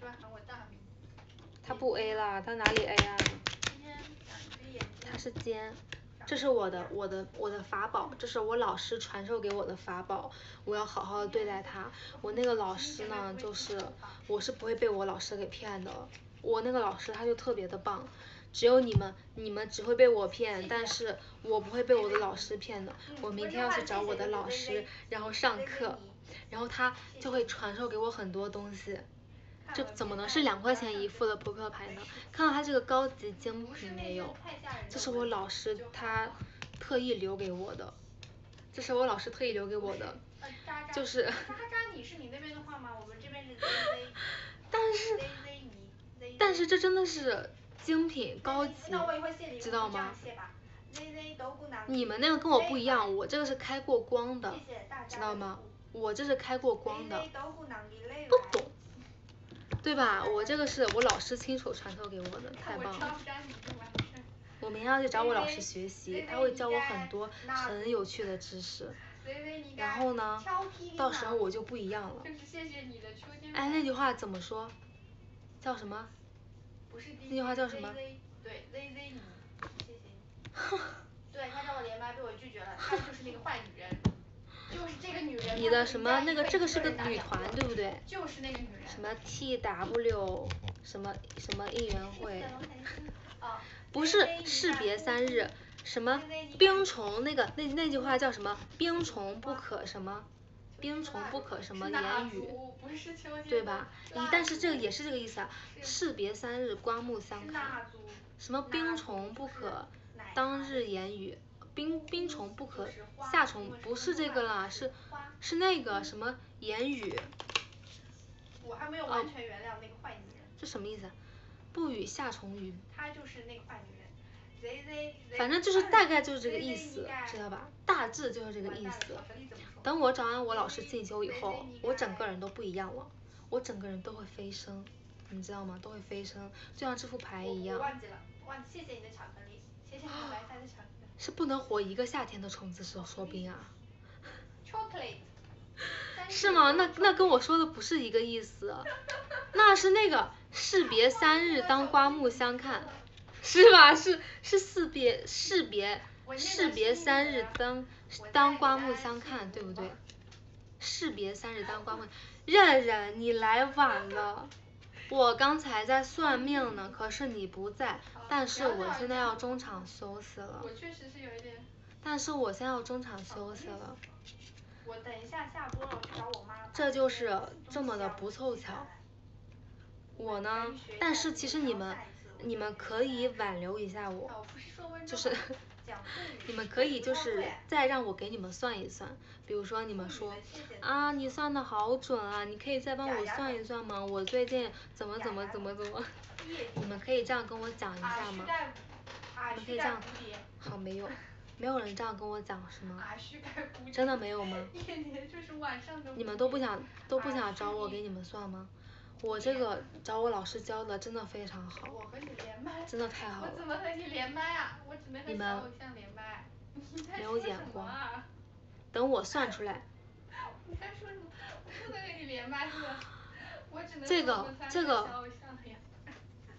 他不 A 了，他哪里 A 啊？他是奸。这是我的我的我的法宝，这是我老师传授给我的法宝，我要好好的对待它。我那个老师呢，就是我是不会被我老师给骗的，我那个老师他就特别的棒。只有你们你们只会被我骗，但是我不会被我的老师骗的。我明天要去找我的老师，然后上课，然后他就会传授给我很多东西。这怎么能是两块钱一副的扑克牌呢？看到它这个高级精品没有？这是我老师他特意留给我的，这是我老师特意留给我的，就是。 渣渣，你是你那边的话吗？我们这边是 Z Z。 但是，但是这真的是精品高级，知道吗？你们那个跟我不一样，我这个是开过光的，知道吗？我这是开过光的，不懂。对吧？我这个是我老师亲手传授给我的，太棒了。我明天要去找我老师学习，他会教我很多很有趣的知识。然后呢，到时候我就不一样了。哎，那句话怎么说？叫什么？那句话叫什么？ 对 Z Z 你，谢谢你。对，他找我连麦被我拒绝了，他就是那个坏女人。就是这个女人。 你的什么那个这个是个女团对不对？ 就是那个女人。 什么 T W 什么什么应援会？不是士别三日，什么冰虫那个那那句话叫什么？冰虫不可什么？冰虫不可什么言语？对吧？但是这个也是这个意思啊。士别三日，刮目相看。什么冰虫不可当日言语？冰冰虫不可夏虫，不是这个啦，是是那个什么言语。 我还没有完全原谅那个坏女人。 这什么意思？不与夏虫语。 她就是那个坏女人。Z Z。 反正就是大概就是这个意思，知道吧？大致就是这个意思。等我找完我老师进修以后，我整个人都不一样了，我整个人都会飞升，你知道吗？都会飞升，就像这副牌一样。 我忘记了，忘记，谢谢你的巧克力，谢谢你的白菜的巧克力。 是不能活一个夏天的虫子是说冰啊。 Chocolate。 是吗？那那跟我说的不是一个意思，那是那个士别三日当刮目相看，是吧？是是士别士别士别三日当当刮目相看，对不对？士别三日当刮目，任任你来晚了，我刚才在算命呢，可是你不在，但是我现在要中场休息了。 我确实是有一点。 但是我现在要中场休息了。 我等一下下播了，我去找我妈。 这就是这么的不凑巧。我呢，但是其实你们，你们可以挽留一下我，就是你们可以就是再让我给你们算一算，比如说你们说啊，你算的好准啊，你可以再帮我算一算吗？我最近怎么怎么怎么怎么，你们可以这样跟我讲一下吗？你们可以这样，好没有。 没有人这样跟我讲是吗？ 啊虚改不真的没有吗？ 夜年就是晚上的。 你们都不想都不想找我给你们算吗？我这个找我老师教的真的非常好。 我和你连麦。 真的太好了。 我怎么和你连麦啊？我只能和小偶像连麦。你在说什么啊？ 等我算出来。 你在说什么？我不能和你连麦是吧？我只能这个这个。 小偶像连麦。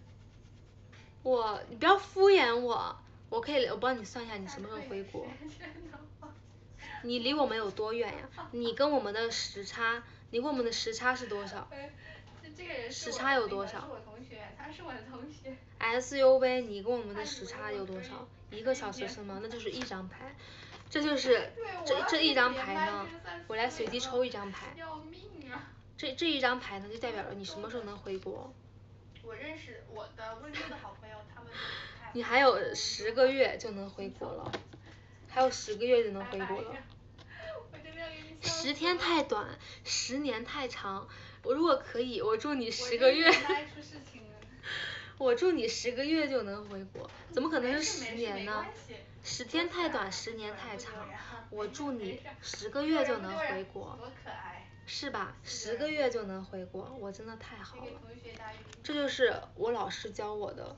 我，你不要敷衍我，我可以，我帮你算一下你什么时候回国。你离我们有多远呀？你跟我们的时差，你跟我们的时差是多少？ 这个人时差有多少？ 是我同学，他是我的同学。 S U V， 你跟我们的时差有多少？一个小时是吗？那就是一张牌，这就是这这一张牌呢，我来随机抽一张牌。 要命啊！ 这这一张牌呢，就代表着你什么时候能回国。 我认识我的温州的好朋友，他们都不太。 你还有十个月就能回国了，还有十个月就能回国了。十天太短，十年太长。我如果可以，我祝你十个月。我祝你十个月就能回国，怎么可能是十年呢？十天太短，十年太长。我祝你十个月就能回国，是吧？十个月就能回国，我真的太好了。这就是我老师教我的。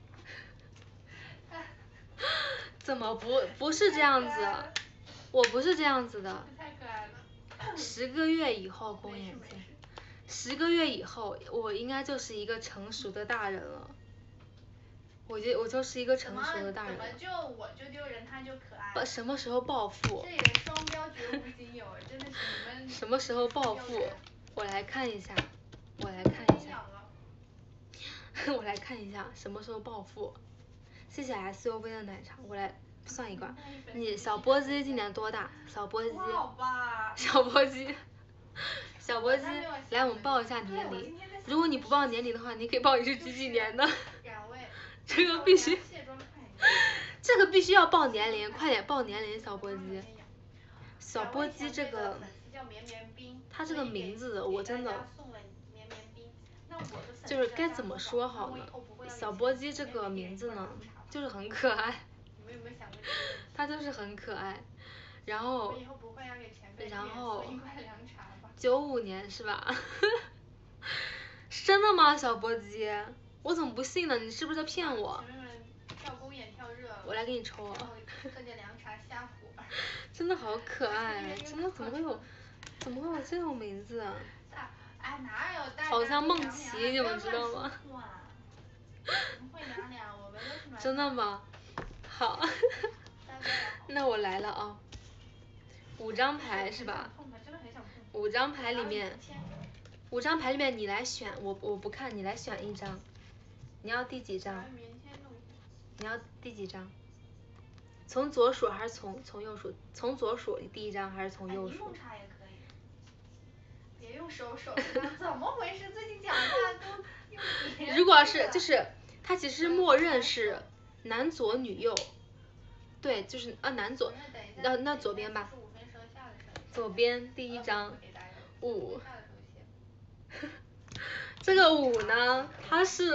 怎么不不是这样子？我不是这样子的。十个月以后，公眼睛。十个月以后，我应该就是一个成熟的大人了。我就我就是一个成熟的大人了。 怎么就我就丢人，他就可爱？ 什么时候暴富？ 这也双标绝无仅有，真的是你们。 什么时候暴富？我来看一下，我来看一下。我来看一下什么时候暴富。谢谢 S U V 的奶茶，我来算一卦。你小波鸡今年多大？小波鸡。小波鸡。小波鸡，来我们报一下年龄。如果你不报年龄的话，你可以报你是几几年的。这个必须。这个必须要报年龄，快点报年龄，小波鸡。小波鸡这个，他这个名字我真的，就是该怎么说好呢？小波鸡这个名字呢，就是很可爱。他就是很可爱，然后，然后，九五年是吧？是真的吗，小波鸡？我怎么不信呢？你是不是在骗我？我来给你抽啊。真的好可爱，真的怎么会有，怎么会有这种名字啊？好像梦琪，你们知道吗？真的吗？好，那我来了啊。五张牌是吧？五张牌里面，五张牌里面你来选，我我不看，你来选一张。你要第几张？你要第几张？从左数还是从从右数？从左数第一张还是从右数？ 别用手手怎么回事？最近讲话都用如果是就是它其实默认是男左女右，对，就是啊男左，那那左边吧。左边第一张五。这个五呢，它是。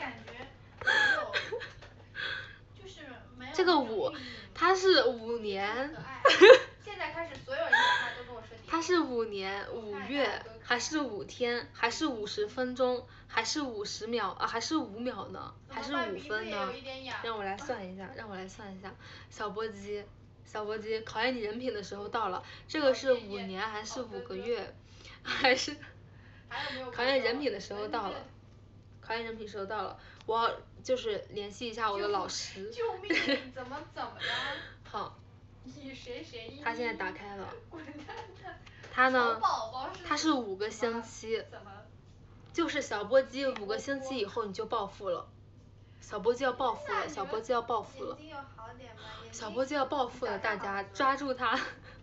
这个五，它是五年。 现在开始所有人讲话都跟我说。 它是五年五月，还是五天，还是五十分钟，还是五十秒啊？还是五秒呢？还是五分呢？让我来算一下，让我来算一下。小波鸡，小波鸡，考验你人品的时候到了。这个是五年还是五个月？还是？考验人品的时候到了。考验人品时候到了，我要就是联系一下我的老师。 救命！怎么怎么了？ 好。 你谁谁？ 他现在打开了。 滚蛋的！ 他呢？他是五个星期。就是小波鸡五个星期以后你就暴富了。小波鸡要暴富了，小波鸡要暴富了。小波鸡要暴富了，大家抓住他。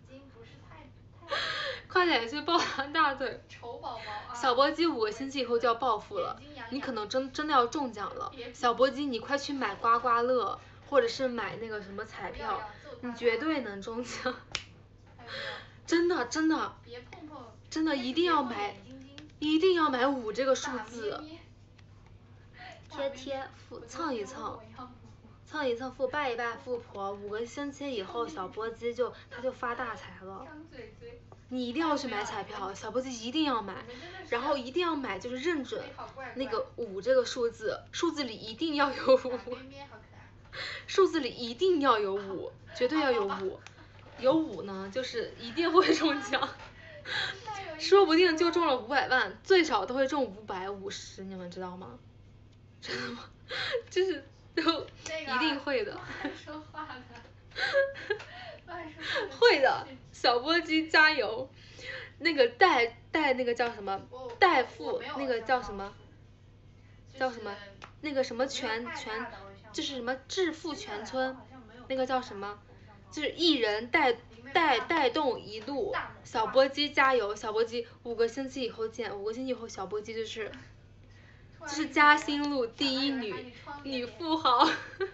快点去抱他大腿。 丑宝宝啊！ 小波鸡五个星期以后就要暴富了，你可能真真的要中奖了。小波鸡，你快去买刮刮乐，或者是买那个什么彩票，你绝对能中奖。真的真的。真的一定要买，一定要买五这个数字。贴贴，蹭一蹭， 蹭一蹭富，拜一拜富婆，五个星期以后小波鸡就他就发大财了。你一定要去买彩票，小波鸡一定要买，然后一定要买就是认准那个五这个数字，数字里一定要有五，数字里一定要有五，绝对要有五，有五呢就是一定会中奖。说不定就中了五百万，最少都会中五百五十，你们知道吗？真的吗？就是都一定会的。 说话的。 会的，小波鸡加油！那个代代那个叫什么？代富那个叫什么？叫什么？那个什么全全就是什么致富全村，那个叫什么？就是一人带带带动一路，小波鸡加油！小波鸡五个星期以后见，五个星期以后小波鸡就是就是嘉兴路第一女女富豪。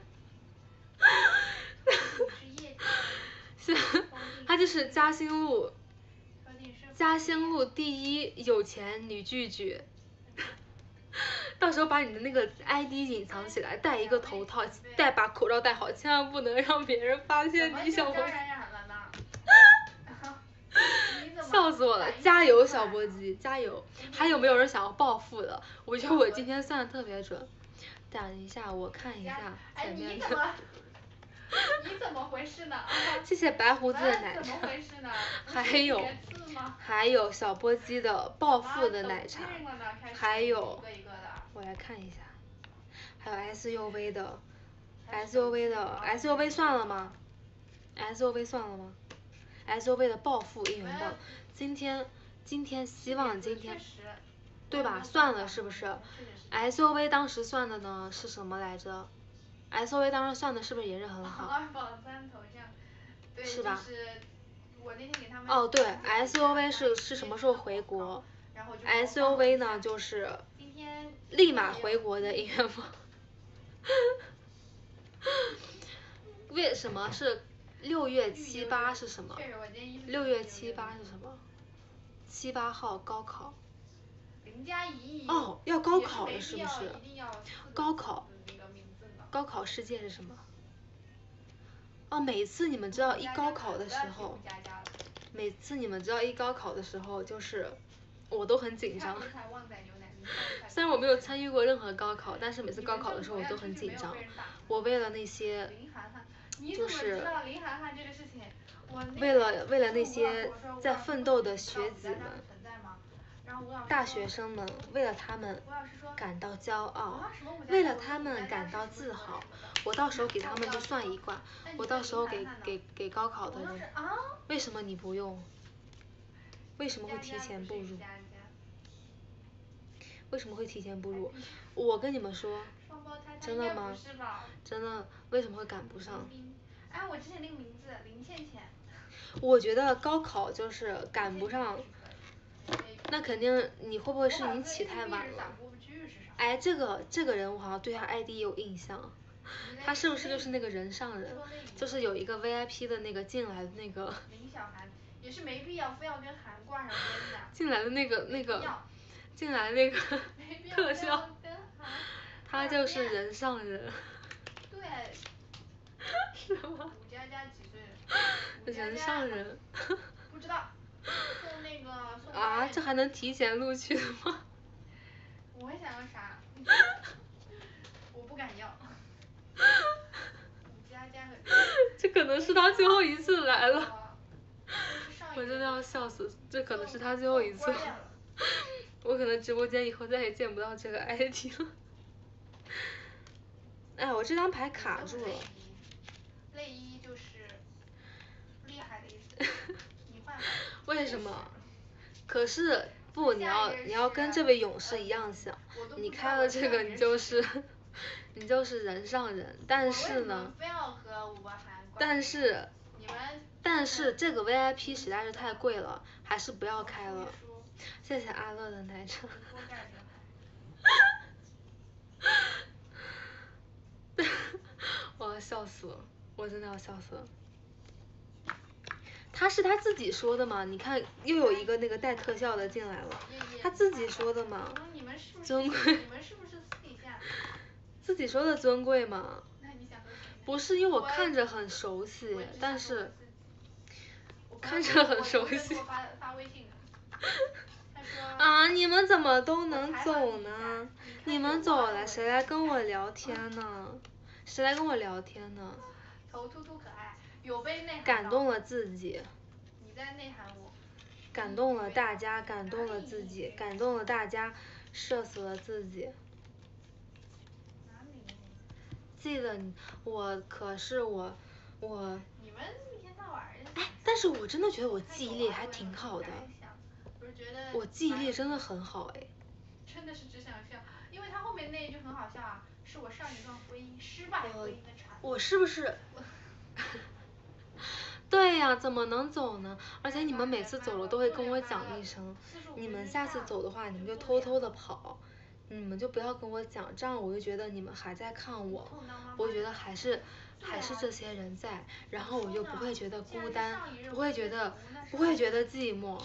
是，她就是嘉兴路嘉兴路第一有钱女巨巨。到时候把你的那个 I D 隐藏起来，戴一个头套，戴把口罩戴好，千万不能让别人发现你小波。笑死我了！加油，小波鸡，加油！还有没有人想要暴富的？我觉得我今天算的特别准。等一下，我看一下前面的。 你怎么回事呢？ 谢谢白胡子的奶茶。 怎么回事呢？ 还有还有小波鸡的暴富的奶茶，还有我来看一下，还有 S U V 的 S U V 的 S U V 算了吗 ？S U V 算了吗 ？S U V 的暴富一元棒，今天今天希望今天对吧？算了是不是 ？S U V 当时算的呢是什么来着？S U V 当时算的是不是也是很好？ 二宝三头像，对， 是吧？ 就是我那天给他们。 哦，对 ，S U V 是是什么时候回国 ？S U V 呢就是立马回国的一元棒。为什么是六月七八是什么？六月七八是什么？七八号高考。 林佳怡。 哦，要高考了是不是？高考。高考世界是什么？哦，每次你们知道一高考的时候，每次你们知道一高考的时候，就是我都很紧张。虽然我没有参与过任何高考，但是每次高考的时候我都很紧张。我为了那些，就是为了为了那些在奋斗的学子们。大学生们为了他们感到骄傲，为了他们感到自豪。我到时候给他们就算一卦，我到时候给给给高考的人。为什么你不用？为什么会提前步入？为什么会提前步入？我跟你们说，真的吗？真的，为什么会赶不上？ 哎，我之前那个名字林倩倩。 我觉得高考就是赶不上。那肯定，你会不会是你起太晚了？哎，这个这个人我好像对他 I D 有印象，他是不是就是那个人上人？就是有一个 V I P 的那个进来的那个。 林小涵也是没必要非要跟韩挂上边的。 进来的那个那个，进来那个特效，他就是人上人。 对。 是吗？ 吴佳佳几岁？ 人上人。 不知道。送那个送啊，这还能提前录取的吗？ 我想要啥？我不敢要。佳佳和。 这可能是他最后一次来了。我真的要笑死，这可能是他最后一次了。我可能直播间以后再也见不到这个 I D 了。哎，我这张牌卡住了。 类一就是厉害的意思。你换。 为什么？可是不，你要你要跟这位勇士一样想，你开了这个你就是你就是人上人，但是呢，但是但是这个 V I P 实在是太贵了，还是不要开了。谢谢阿乐的奶茶。我要笑死了，我真的要笑死了。他是他自己说的嘛？你看又有一个那个带特效的进来了，他自己说的嘛。尊贵。 你们是不是私底下？ 自己说的尊贵嘛。 不是因为我看着很熟悉，但是看着很熟悉。 发发微信的。 啊！你们怎么都能走呢？你们走了，谁来跟我聊天呢？谁来跟我聊天呢？ 头秃秃可爱，有被内涵感动了自己。 你在内涵我。 感动了大家，感动了自己，感动了大家，射死了自己。记得你，我可是我，我。 你们一天到晚。 哎，但是我真的觉得我记忆力还挺好的。我记忆力真的很好哎。 真的是只想笑，因为他后面那一句很好笑啊，是我上一段婚姻失败婚姻的产物。 我是不是？对呀、啊，怎么能走呢？而且你们每次走了都会跟我讲一声，你们下次走的话，你们就偷偷的跑，你们就不要跟我讲，这样我就觉得你们还在看我，我就觉得还是还是这些人在，然后我就不会觉得孤单，不会觉得不会觉得寂寞。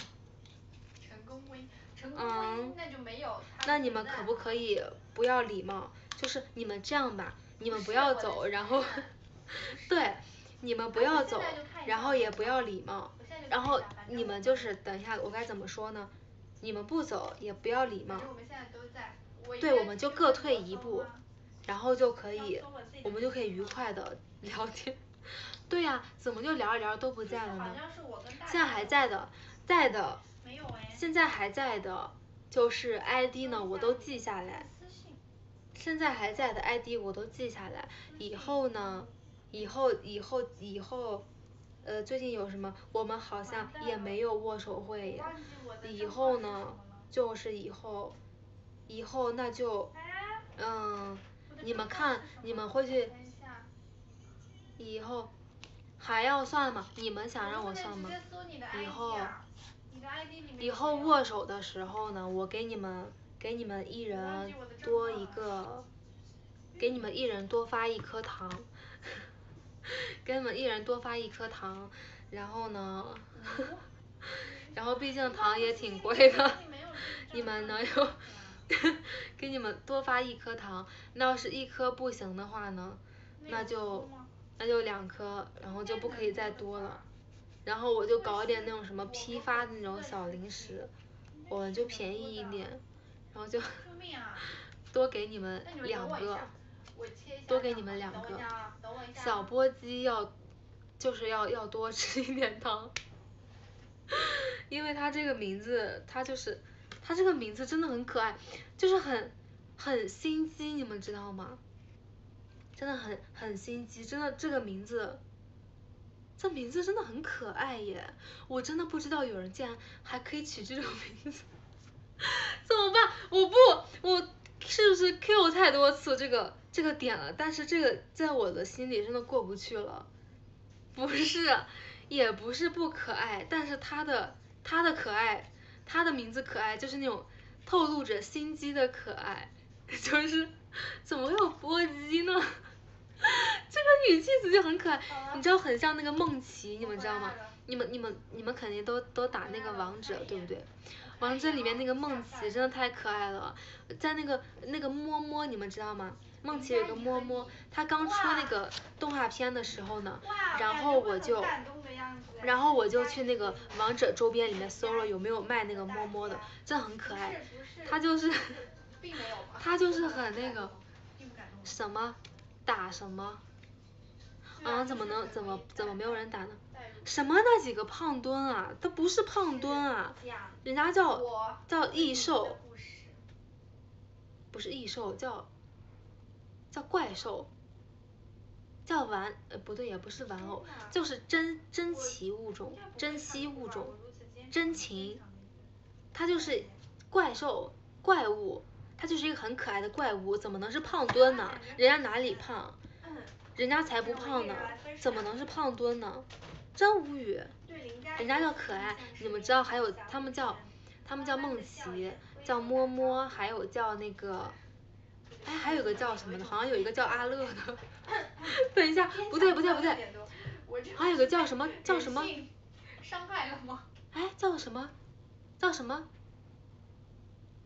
嗯，那你们可不可以不要礼貌？就是你们这样吧，你们不要走，然后，对，你们不要走，然后也不要礼貌，然后你们就是等一下，我该怎么说呢？你们不走也不要礼貌，对，我们就各退一步，然后就可以，我们就可以愉快的聊天。对呀、啊，怎么就聊着聊着都不在了呢？现在还在的，在的。现在还在的，就是 I D 呢，我都记下来。现在还在的 I D 我都记下来，以后呢，以后以后以后，呃，最近有什么？我们好像也没有握手会呀。以后呢，就是以后，以后那就，嗯，你们看，你们会去，以后还要算吗？你们想让我算吗？以后。以后握手的时候呢，我给你们给你们一人多一个，给你们一人多发一颗糖，给你们一人多发一颗糖，然后呢，然后毕竟糖也挺贵的，你们能有，给你们多发一颗糖，那要是一颗不行的话呢，那就那就两颗，然后就不可以再多了。然后我就搞一点那种什么批发的那种小零食，我们就便宜一点，然后就多给你们两个，多给你们两个。小波鸡要，就是要要多吃一点糖，因为它这个名字，它就是，它这个名字真的很可爱，就是很很心机，你们知道吗？真的很很心机，真的这个名字。这名字真的很可爱耶，我真的不知道有人竟然还可以取这种名字，怎么办？我不，我是不是 Q 太多次这个这个点了？但是这个在我的心里真的过不去了。不是，也不是不可爱，但是他的他的可爱，他的名字可爱，就是那种透露着心机的可爱，就是怎么会有波姬呢？这个语气词就很可爱，你知道很像那个梦琪，你们知道吗？你们你们你们肯定都都打那个王者，对不对？王者里面那个梦琪真的太可爱了，在那个那个摸摸，你们知道吗？梦琪有个摸摸，他刚出那个动画片的时候呢，然后我就，然后我就去那个王者周边里面搜了有没有卖那个摸摸的，真的很可爱，他就是，他就是很那个，什么？打什么？啊，怎么能怎么怎么没有人打呢？什么那几个胖墩啊，他不是胖墩啊，人家叫叫异兽，不是异兽，叫叫怪兽，叫玩呃不对，也不是玩偶，就是珍珍奇物种，珍稀物种，珍禽，它就是怪兽怪物。它就是一个很可爱的怪物，怎么能是胖墩呢？人家哪里胖？人家才不胖呢，怎么能是胖墩呢？真无语。人家叫可爱，你们知道还有他们叫，他们叫梦琪，叫摸摸，还有叫那个，哎，还有个叫什么的，好像有一个叫阿乐的。等一下，不对不对不对，还有个叫什么叫什么？ 伤害了吗？ 哎，叫什么？叫什么？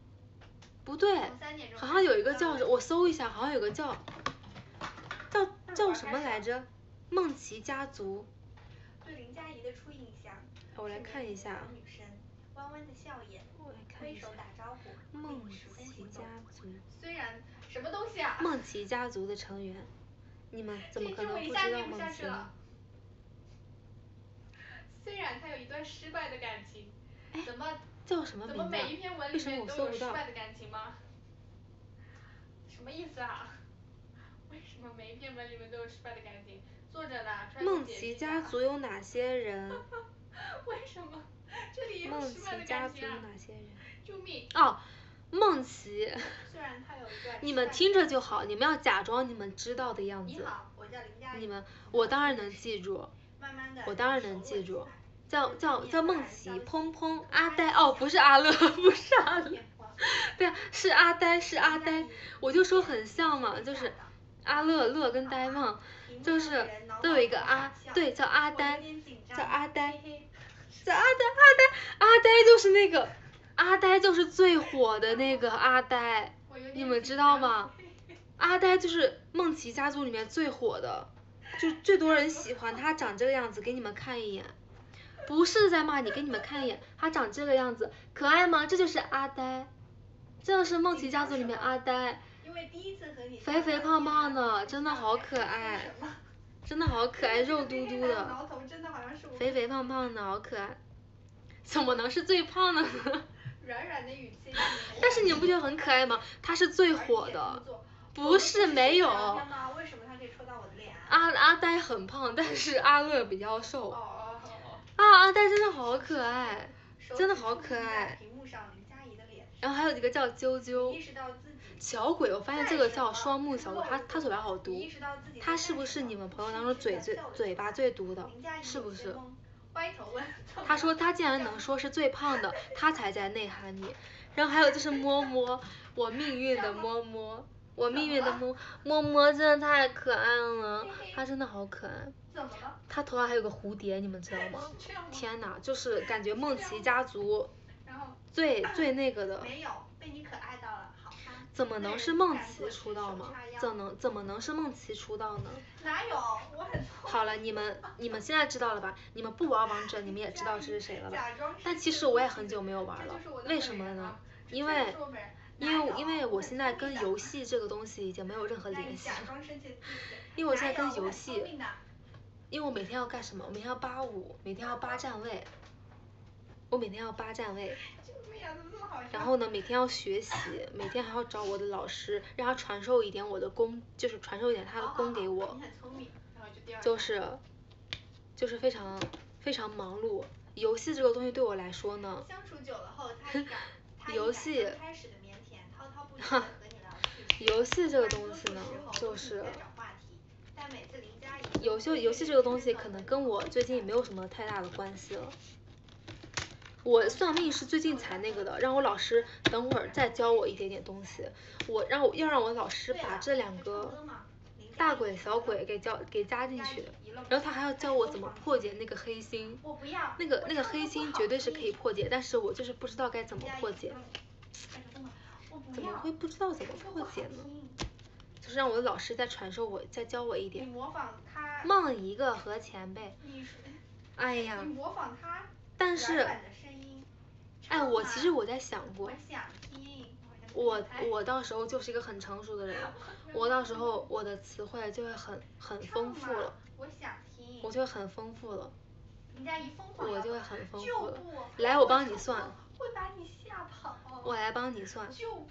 不对，好像有一个叫，我搜一下，好像有个叫，叫叫什么来着？梦琪家族。 对林佳怡的初印象。 我来看一下。 女生，弯弯的笑颜， 我来看一下。 挥手打招呼， 梦琪家族。 虽然什么东西啊？ 梦琪家族的成员，你们怎么可能不知道梦琪呢？ 虽然他有一段失败的感情，怎么叫什么名字？ 怎么每一篇文里面都有失败的感情吗？什么意思啊？为什么每一篇文里面都有失败的感情？作者呢？ 梦琪家族有哪些人？ 为什么这里有失败的感情啊？ 梦琪家族有哪些人？ 救命！ 哦，梦琪。 虽然他有一段。 你们听着就好，你们要假装你们知道的样子。 你好，我叫林佳怡。 你们，我当然能记住。 慢慢的。 我当然能记住。叫叫叫梦琪，砰砰，阿呆，哦，不是阿乐，不是阿乐。对啊，是阿呆，是阿呆，我就说很像嘛，就是阿乐乐跟呆嘛，就是都有一个阿，对，叫阿呆，叫阿呆，叫阿呆阿呆阿呆就是那个阿呆就是最火的那个阿呆，你们知道吗？阿呆就是梦琪家族里面最火的，就最多人喜欢他长这个样子，给你们看一眼。不是在骂你，给你们看一眼，他长这个样子，可爱吗？这就是阿呆，这是梦琪家族里面阿呆，肥肥胖胖的，真的好可爱，真的好可爱，肉嘟嘟的，肥肥胖胖的，好可爱，怎么能是最胖的呢？但是你们不觉得很可爱吗？他是最火的，不是没有。阿阿呆很胖，但是阿乐比较瘦。啊，阿呆真的好可爱，真的好可爱。然后还有一个叫啾啾，小鬼，我发现这个叫双目小鬼，他他嘴巴好毒，他是不是你们朋友当中嘴最嘴巴最毒的？是不是？他说他竟然能说是最胖的，他才在内涵你。然后还有就是摸摸，我命运的摸摸，我命运的摸摸摸真的太可爱了，他真的好可爱。他头上还有个蝴蝶，你们知道吗？天哪，就是感觉梦琪家族最最那个的。 没有，被你可爱到了，好吧。 怎么能是梦琪出道吗？怎能怎么能是梦琪出道呢？ 哪有，我很。 好了，你们你们现在知道了吧？你们不玩王者，你们也知道这是谁了吧？但其实我也很久没有玩了，为什么呢？因为因为因为我现在跟游戏这个东西已经没有任何联系了，因为我现在跟游戏。因为我每天要干什么？我每天要扒五，每天要扒站位。我每天要扒站位。然后呢，每天要学习，每天还要找我的老师，让他传授一点我的功，就是传授一点他的功给我。就是，就是非常非常忙碌。游戏这个东西对我来说呢，游戏，哈，游戏这个东西呢，就是。游戏游戏这个东西可能跟我最近没有什么太大的关系了。我算命是最近才那个的，让我老师等会儿再教我一点点东西。我让我要让我老师把这两个大鬼小鬼给教给加进去，然后他还要教我怎么破解那个黑心。那个那个黑心绝对是可以破解，但是我就是不知道该怎么破解。怎么会不知道怎么破解呢？就是让我的老师再传授我，再教我一点。梦一个和前辈。哎呀。但是，哎，我其实我在想过，我我到时候就是一个很成熟的人，我到时候我的词汇就会很很丰富了，我就会很丰富了，我就会很丰富了。来，我帮你算。我来帮你算。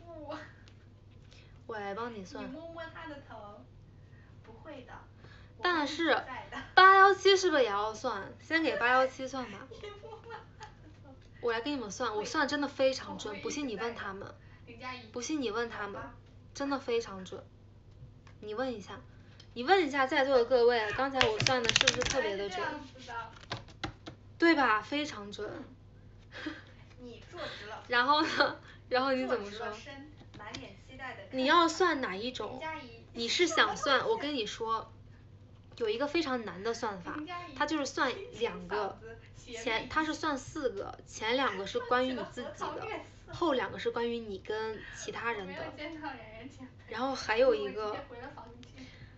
我来帮你算。 你摸摸他的头，不会的。 但是八幺七是不是也要算？先给八幺七算吧。我来给你们算，我算真的非常准，不信你问他们。不信你问他们，真的非常准。你问一下，你问一下在座的各位，刚才我算的是不是特别的准？对吧？非常准。 你坐直了。 然后呢？然后你怎么说？你要算哪一种？你是想算？我跟你说，有一个非常难的算法，它就是算两个，前它是算四个，前两个是关于你自己的，后两个是关于你跟其他人的。然后还有一个，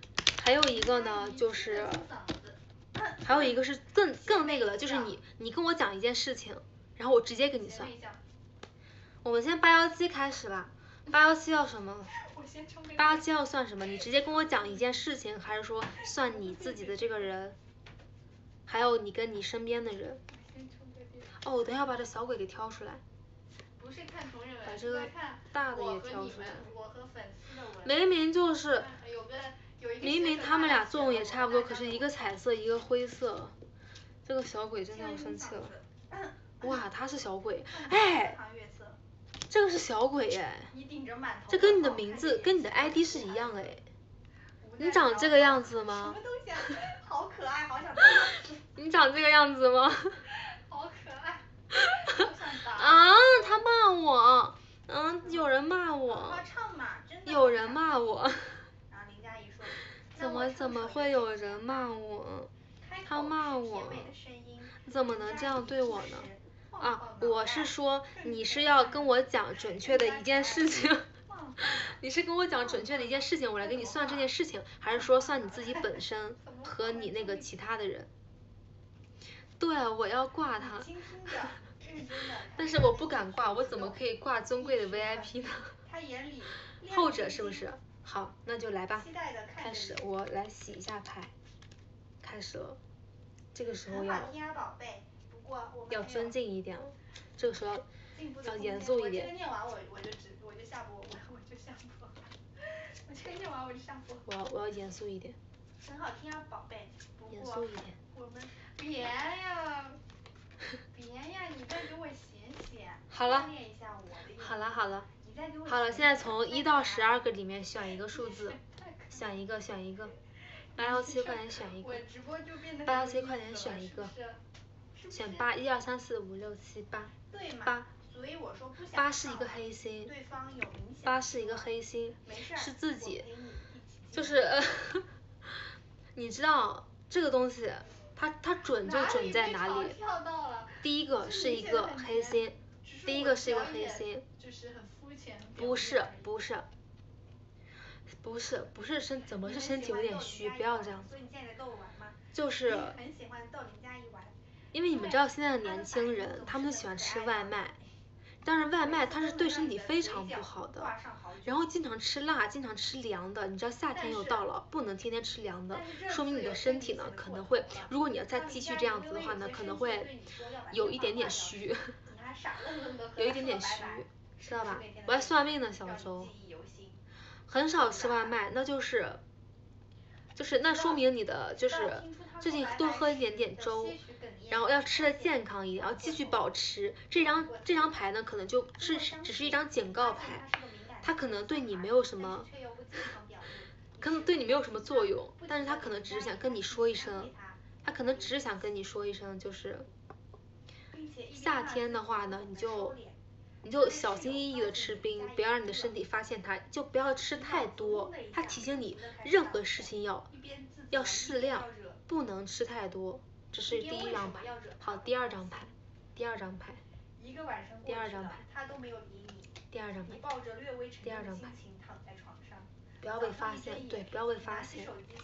还有一个呢，就是还有一个是更更那个的，就是你你跟我讲一件事情，然后我直接给你算。我们先八幺七开始吧，八幺七要什么？八幺七要算什么？你直接跟我讲一件事情，还是说算你自己的这个人，还有你跟你身边的人？哦，我等一下把这小鬼给挑出来。 不是看同人文， 把这个大的也挑出来。 我和粉丝的文。 明明就是， 有个有一个明明他们俩作用也差不多，可是一个彩色，一个灰色。这个小鬼真的要生气了。哇，他是小鬼，哎，这个是小鬼哎，这跟你的名字跟你的 I D 是一样哎，你长这个样子吗？ 什么东西啊？好可爱，好想你长这个样子吗？ 好可爱。 啊，他骂我，嗯，有人骂我，有人骂我。怎么怎么会有人骂我？他骂我，怎么能这样对我呢？啊，我是说你是要跟我讲准确的一件事情，你是跟我讲准确的一件事情，我来给你算这件事情，还是说算你自己本身和你那个其他的人？对，我要挂他，但是我不敢挂，我怎么可以挂尊贵的 V I P 呢？后者是不是？好，那就来吧，开始，我来洗一下牌，开始了，这个时候要要尊敬一点，这个时候要要严肃一点。 我这个念完我我就只我就下播，我我就下播，我这个念完我就下播。 我要我要严肃一点。 很好听啊，宝贝。 严肃一点。 我们别呀，别呀，你再给我写写。 好了。 练一下我的。 好了好了。好了，现在从一到十二个里面选一个数字，选一个选一个。八幺七快点选一个。八幺七快点选一个。选八，一二三四五六七八。八。八是一个黑心。八是一个黑心，是自己，就是呃，你知道这个东西，它它准就准在哪里？第一个是一个黑心，第一个是一个黑心。不是不是。不是不是身怎么是身体有点虚，不要这样子。就是。因为你们知道现在的年轻人，他们都喜欢吃外卖，但是外卖它是对身体非常不好的，然后经常吃辣，经常吃凉的，你知道夏天又到了，不能天天吃凉的，说明你的身体呢可能会，如果你要再继续这样子的话呢，可能会有一点点虚，有一点点虚，知道吧？我还算命呢，小周。很少吃外卖，那就是，就是那说明你的就是最近多喝一点点粥，然后要吃的健康一点，然后继续保持。这张这张牌呢，可能就是只是一张警告牌，它可能对你没有什么，可能对你没有什么作用，但是它可能只是想跟你说一声，它可能只是想跟你说一声，就是夏天的话呢，你就。你就小心翼翼的吃冰，不要让你的身体发现它，就不要吃太多。它提醒你，任何事情要要适量，不能吃太多。这是第一张牌。好，第二张牌，第二张牌，第二张牌，第二张牌，第二张牌。不要被发现，对，不要被发现。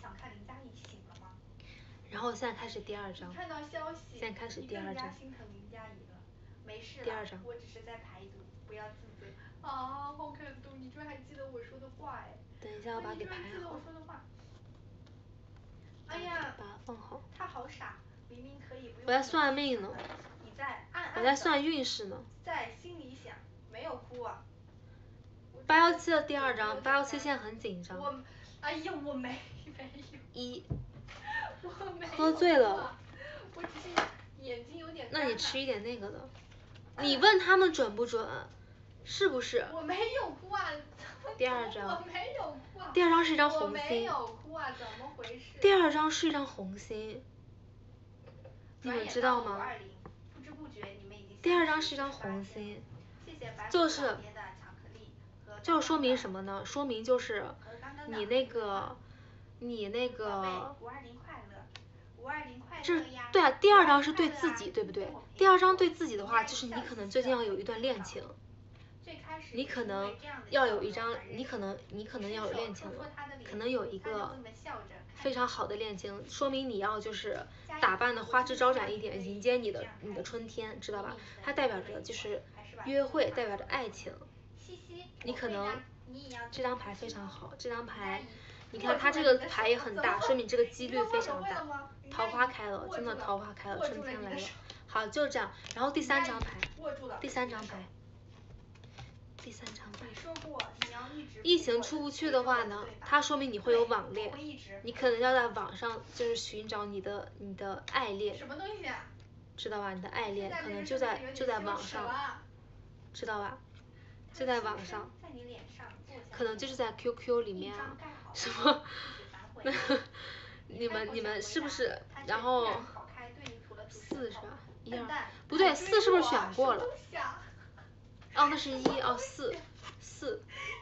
然后现在开始第二张，现在开始第二张。第二张。 我只是在排毒，不要自责。啊，好感动，你居然还记得我说的话哎。 等一下，我把给排好。 哎呀， 把它放好。 他好傻，明明可以不用。 我在算命呢。 你在暗暗。 我在算运势呢。 在心里想，没有哭啊。 八幺七的第二张，八幺七现在很紧张。 我，哎呀，我没没有。 一。 我没有。 喝醉了。 我只是眼睛有点。 那你吃一点那个的。你问他们准不准，是不是？ 我没有哭啊。 第二张。 我没有哭啊。 第二张是一张红心。 我没有哭啊，怎么回事？ 第二张是一张红心，你们知道吗？第二张是一张红心，就是，就是说明什么呢？说明就是你那个，你那个。这对啊，第二张是对自己，对不对？第二张对自己的话，就是你可能最近要有一段恋情，你可能要有一张，你可能你可能要有恋情了，可能有一个， 非常好的恋情，说明你要就是打扮的花枝招展一点，迎接你的你的春天，知道吧？它代表着就是约会，代表着爱情。你可能这张牌非常好，这张牌，你看它这个牌也很大，说明这个几率非常大，桃花开了，真的桃花开了，春天来了。好，就这样。然后第三张牌，第三张牌。第三张牌，疫情出不去的话呢，它说明你会有网恋，你可能要在网上就是寻找你的你的爱恋， 什么东西啊？ 知道吧？你的爱恋可能就在就在网上，知道吧？就在网上，可能就是在 Q Q 里面啊，什么？你们你们是不是？然后四是吧？一二，不对，四是不是选过了？哦，那是一哦四四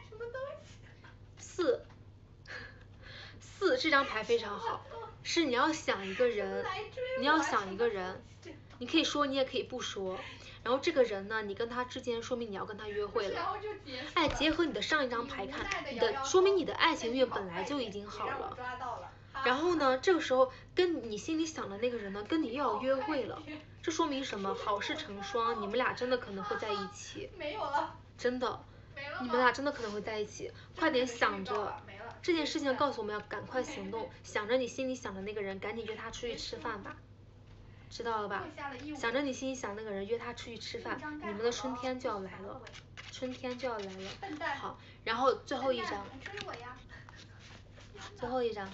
四四这张牌非常好，是你要想一个人，你要想一个人，你可以说你也可以不说，然后这个人呢，你跟他之间说明你要跟他约会了，哎，结合你的上一张牌看，你的说明你的爱情运本来就已经好了，然后呢，这个时候跟你心里想的那个人呢，跟你又要约会了。这说明什么？好事成双，你们俩真的可能会在一起。 没有了。 真的，你们俩真的可能会在一起。快点想着这件事情，告诉我们要赶快行动。想着你心里想的那个人，赶紧约他出去吃饭吧。知道了吧？想着你心里想那个人，约他出去吃饭，你们的春天就要来了，春天就要来了。好，然后最后一张。最后一张。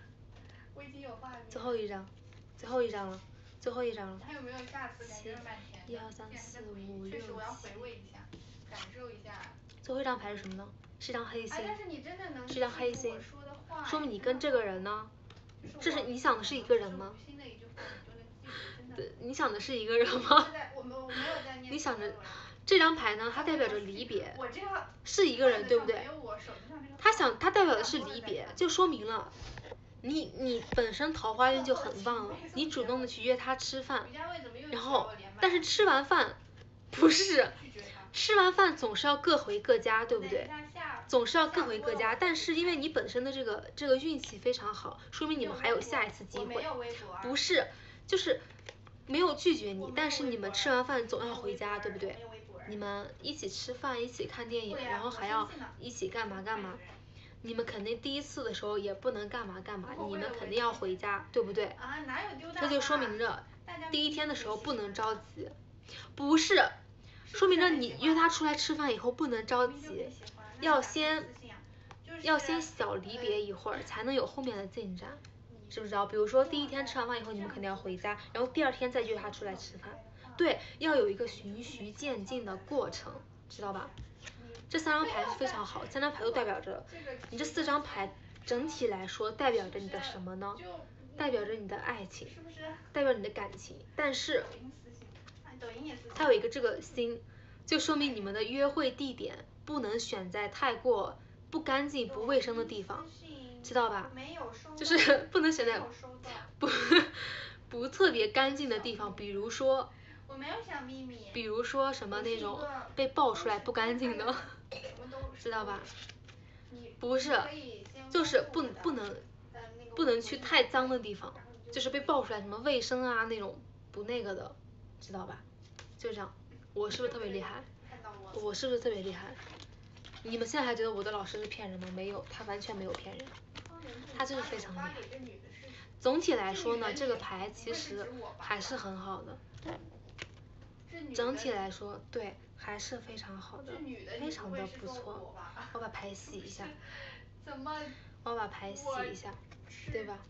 最后一张，最后一张了。最后一张了。 还有没有下次？感觉半天。 一二三四五六七。 我要回味一下，感受一下。 最后一张牌是什么呢？是张黑心。 但是你真的能是张黑心。说明你跟这个人呢，这是你想的是一个人吗？对，你想的是一个人吗？你想着这张牌呢，它代表着离别，是一个人，对不对？他想，它代表的是离别，就说明了。你你本身桃花运就很旺了，你主动的去约他吃饭，然后但是吃完饭，不是，吃完饭总是要各回各家，对不对？总是要各回各家，但是因为你本身的这个这个运气非常好，说明你们还有下一次机会。不是，就是没有拒绝你，但是你们吃完饭总要回家，对不对？你们一起吃饭，一起看电影，然后还要一起干嘛干嘛。你们肯定第一次的时候也不能干嘛干嘛，你们肯定要回家，对不对？这就说明着第一天的时候不能着急，不是，说明着你约他出来吃饭以后不能着急，要先要先小离别一会儿，才能有后面的进展，知不知道？比如说第一天吃完饭以后，你们肯定要回家，然后第二天再约他出来吃饭，对，要有一个循序渐进的过程，知道吧？这三张牌是非常好，三张牌都代表着你这四张牌整体来说代表着你的什么呢？代表着你的爱情，代表你的感情，但是它有一个这个心，就说明你们的约会地点不能选在太过不干净不卫生的地方，知道吧？就是不能选在不不特别干净的地方，比如说我没有想秘密， 比如说什么那种被爆出来不干净的，知道吧？不是，就是不不能不能去太脏的地方，就是被爆出来什么卫生啊那种不那个的，知道吧？就这样，我是不是特别厉害？我是不是特别厉害？你们现在还觉得我的老师是骗人吗？没有，他完全没有骗人，他真的非常厉害。总体来说呢，这个牌其实还是很好的。整体来说，对，还是非常好的，非常的不错。我把牌洗一下。我把牌洗一下，对吧？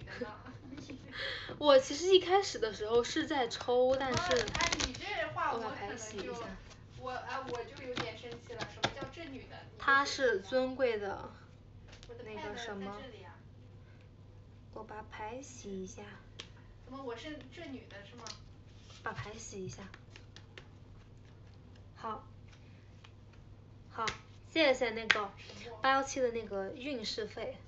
我其实一开始的时候是在抽，但是我把牌洗一下。 我哎，我就有点生气了，什么叫这女的？ 她是尊贵的，那个什么。我把牌洗一下。 怎么我是这女的是吗？ 把牌洗一下。好，好，谢谢那个八一七的那个运势费。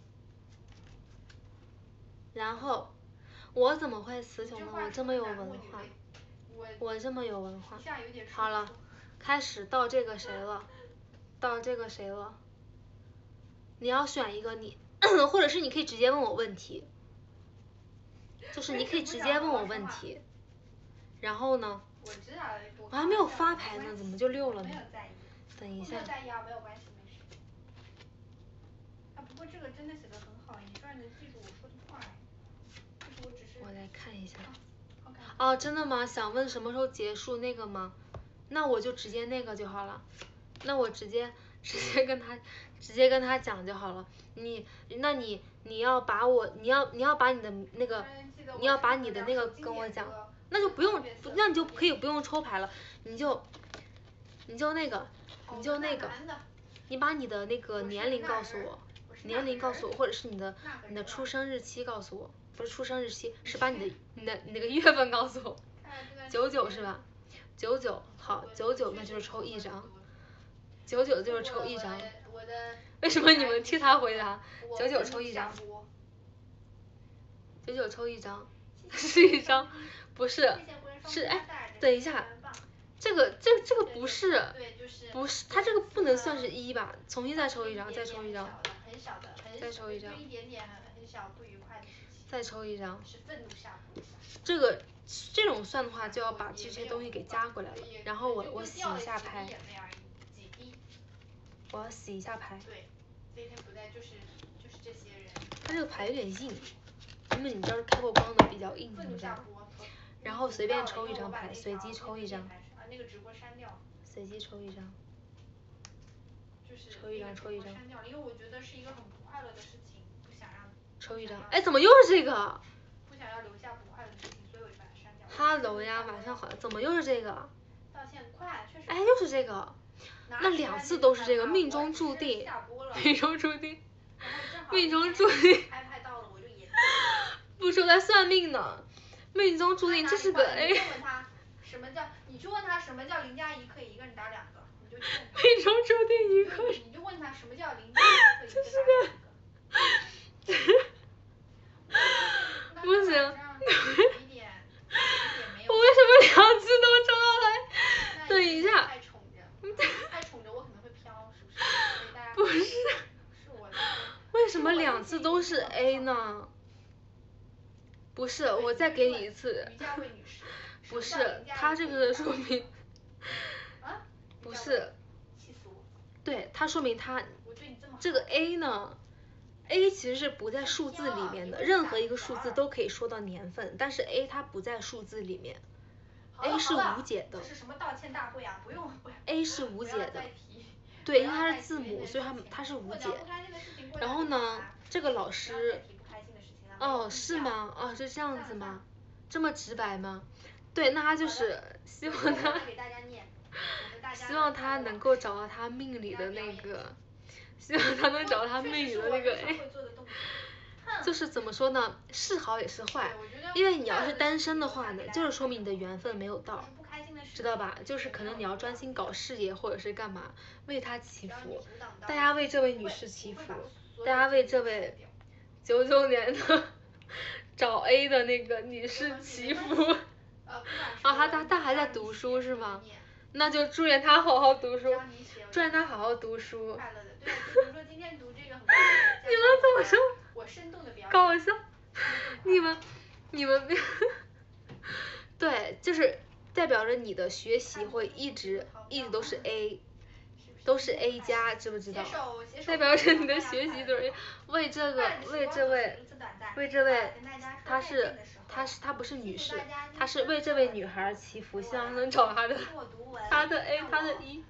然后我怎么会词穷呢？我这么有文化，我这么有文化。好了，开始到这个谁了？到这个谁了？你要选一个你或者是你可以直接问我问题，就是你可以直接问我问题，然后呢？ 我知道， 我还没有发牌呢，怎么就六了呢？等一下。 没有在意啊，没有关系，没事。啊，不过这个真的写的很好，你居然能记住我说的话，就是我只是。 我来看一下。 哦， 哦，真的吗？想问什么时候结束那个吗？那我就直接那个就好了。那我直接直接跟他直接跟他讲就好了。你，那你你要把我你要你要把你的那个你要把你的那个跟我讲，那就不用那你就可以不用抽牌了，你就你就那个你就那个，你把你的那个年龄告诉我，年龄告诉我，或者是你的你的出生日期告诉我，不是出生日期，是把你的你的你那个月份告诉我。九九是吧？九九好，九九那就是抽一张。九九就是抽一张，为什么你们替他回答？九九抽一张，九九抽一张，是一张，不是，是哎，等一下，这个这这个不是，不是，他这个不能算是一吧？重新再抽一张，再抽一张，再抽一张，再抽一张，这个这种算的话就要把这些东西给加回来了，然后我我洗一下牌。我要洗一下牌。 对，这一天不在就是就是这些人。 它这个牌有点硬，因为你知道开过光的比较硬，你知道。然后随便抽一张牌，随机抽一张。 啊，那个直播删掉。 随机抽一张。 就是抽一张，抽一张。 删掉，因为我觉得是一个很不快乐的事情，不想让。 抽一张，哎，怎么又是这个？ 不想要留下不快乐的事情，所以我就把它删掉。 Hello 呀，晚上好，怎么又是这个？ 道歉快，确实。 哎，又是这个。那两次都是这个，命中注定，命中注定，命中注定。不说他算命呢，命中注定，这是个 A。 你问他什么叫？你去问他什么叫零加一可以一个人打两个，你就去问他。 命中注定一个。 你就问他什么叫零加一可以一个人打两个。 不行。我为什么两次都抽到来？等一下。 太宠着我可能会飘，是不是？所以大家不是。 是我的。 为什么两次都是 A 呢？不是，我再给你一次。不是，他这个说明。 啊？ 不是。 气死我。 对，他说明他这个 A 呢 ，A 其实是不在数字里面的，任何一个数字都可以说到年份，但是 A 它不在数字里面。A 是无解的。 这是什么道歉大会啊？不用。 A 是无解的。对，因为它是字母，所以它它是无解。然后呢，这个老师，哦，是吗？哦，是这样子吗？这么直白吗？对，那他就是希望他，希望他能够找到他命里的那个，希望他能找到他命里的那个 A。就是怎么说呢，是好也是坏，因为你要是单身的话呢，就是说明你的缘分没有到，知道吧？就是可能你要专心搞事业或者是干嘛，为他祈福，大家为这位女士祈福，大家为这位九九年的找 A 的那个女士祈福。啊，他他他还在读书是吗？那就祝愿他好好读书，祝愿他好好读书。你们怎么说？搞笑，你们你们对，就是代表着你的学习会一直一直都是 A， 都是 A 加，知不知道？代表着你的学习都是为这个为这位为这位，他是他是他不是女士，他是为这位女孩祈福，希望能找他的他的 A 他的一。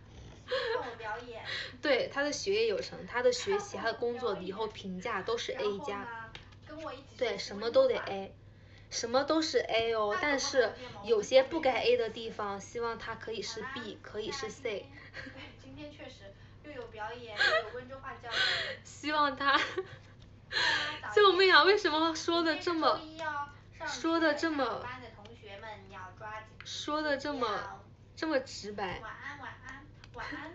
对，他的学业有成，他的学习他的工作以后评价都是 A 加。对，什么都得 A， 什么都是 A 哦，但是有些不该 A 的地方，希望他可以是 B， 可以是 C。 今天确实又有表演，又有温州话教学。 希望他，救命啊！为什么说的这么，说的这么，说的这么，这么直白？ 晚安，晚安，晚安。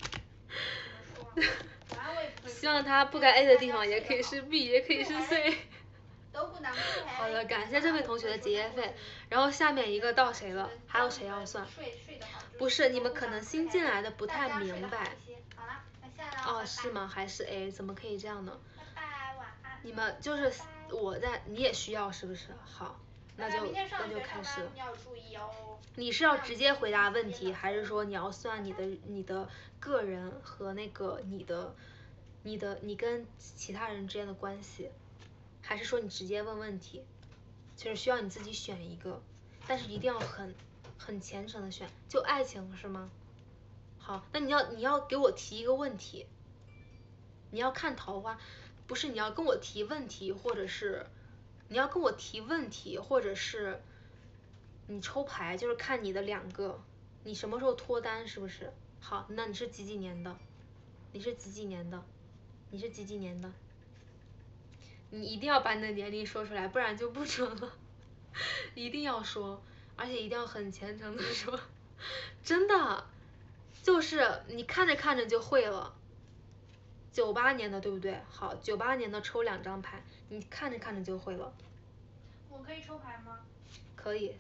希望他不该 A 的地方也可以是 B， 也可以是 C。好的，感谢这位同学的结业费。然后下面一个到谁了？还有谁要算？不是，你们可能新进来的不太明白。哦，是吗？还是 A？ 怎么可以这样呢？ 拜拜，晚你们就是我在，你也需要是不是？好，那就那就开始了。 你要注意哦。 你是要直接回答问题，还是说你要算你的你的个人和那个你的你的你跟其他人之间的关系，还是说你直接问问题？就是需要你自己选一个，但是一定要很很虔诚的选。就爱情是吗？好，那你要你要给我提一个问题。你要看桃花，不是你要跟我提问题，或者是你要跟我提问题，或者是你抽牌，就是看你的两个，你什么时候脱单是不是？好，那你是几几年的？你是几几年的？你是几几年的？你一定要把你的年龄说出来，不然就不准了。一定要说，而且一定要很虔诚的说，真的，就是你看着看着就会了。九八年的对不对？好，九八年的抽两张牌，你看着看着就会了。 我可以抽牌吗？ 可以。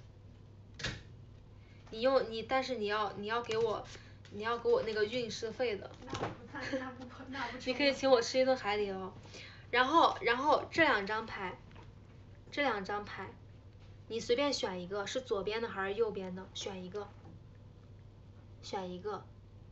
你用你，但是你要你要给我，你要给我那个运势费的。 那不那那不那不你可以请我吃一顿海底捞。然后然后这两张牌，这两张牌，你随便选一个，是左边的还是右边的？选一个。选一个。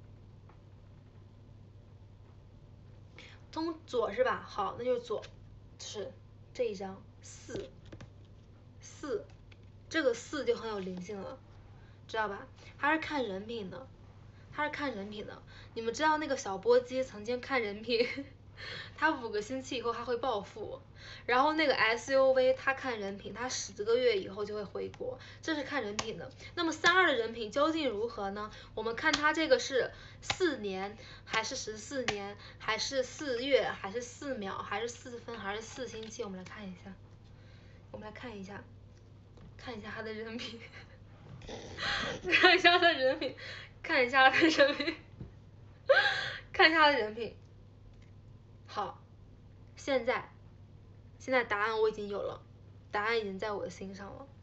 从左是吧？好，那就是左，是这一张四，四，这个四就很有灵性了，知道吧？它是看人品的，它是看人品的。你们知道那个小波姬曾经看人品，他五个星期以后他会暴富，然后那个 S U V 他看人品，他十个月以后就会回国，这是看人品的。那么三二的人品究竟如何呢？我们看他这个是四年，还是十四年，还是四月，还是四秒，还是四分，还是四星期？我们来看一下，我们来看一下，看一下他的人品，看一下他的人品，看一下他的人品，看一下他的人品。好，现在，现在答案我已经有了，答案已经在我的心上了，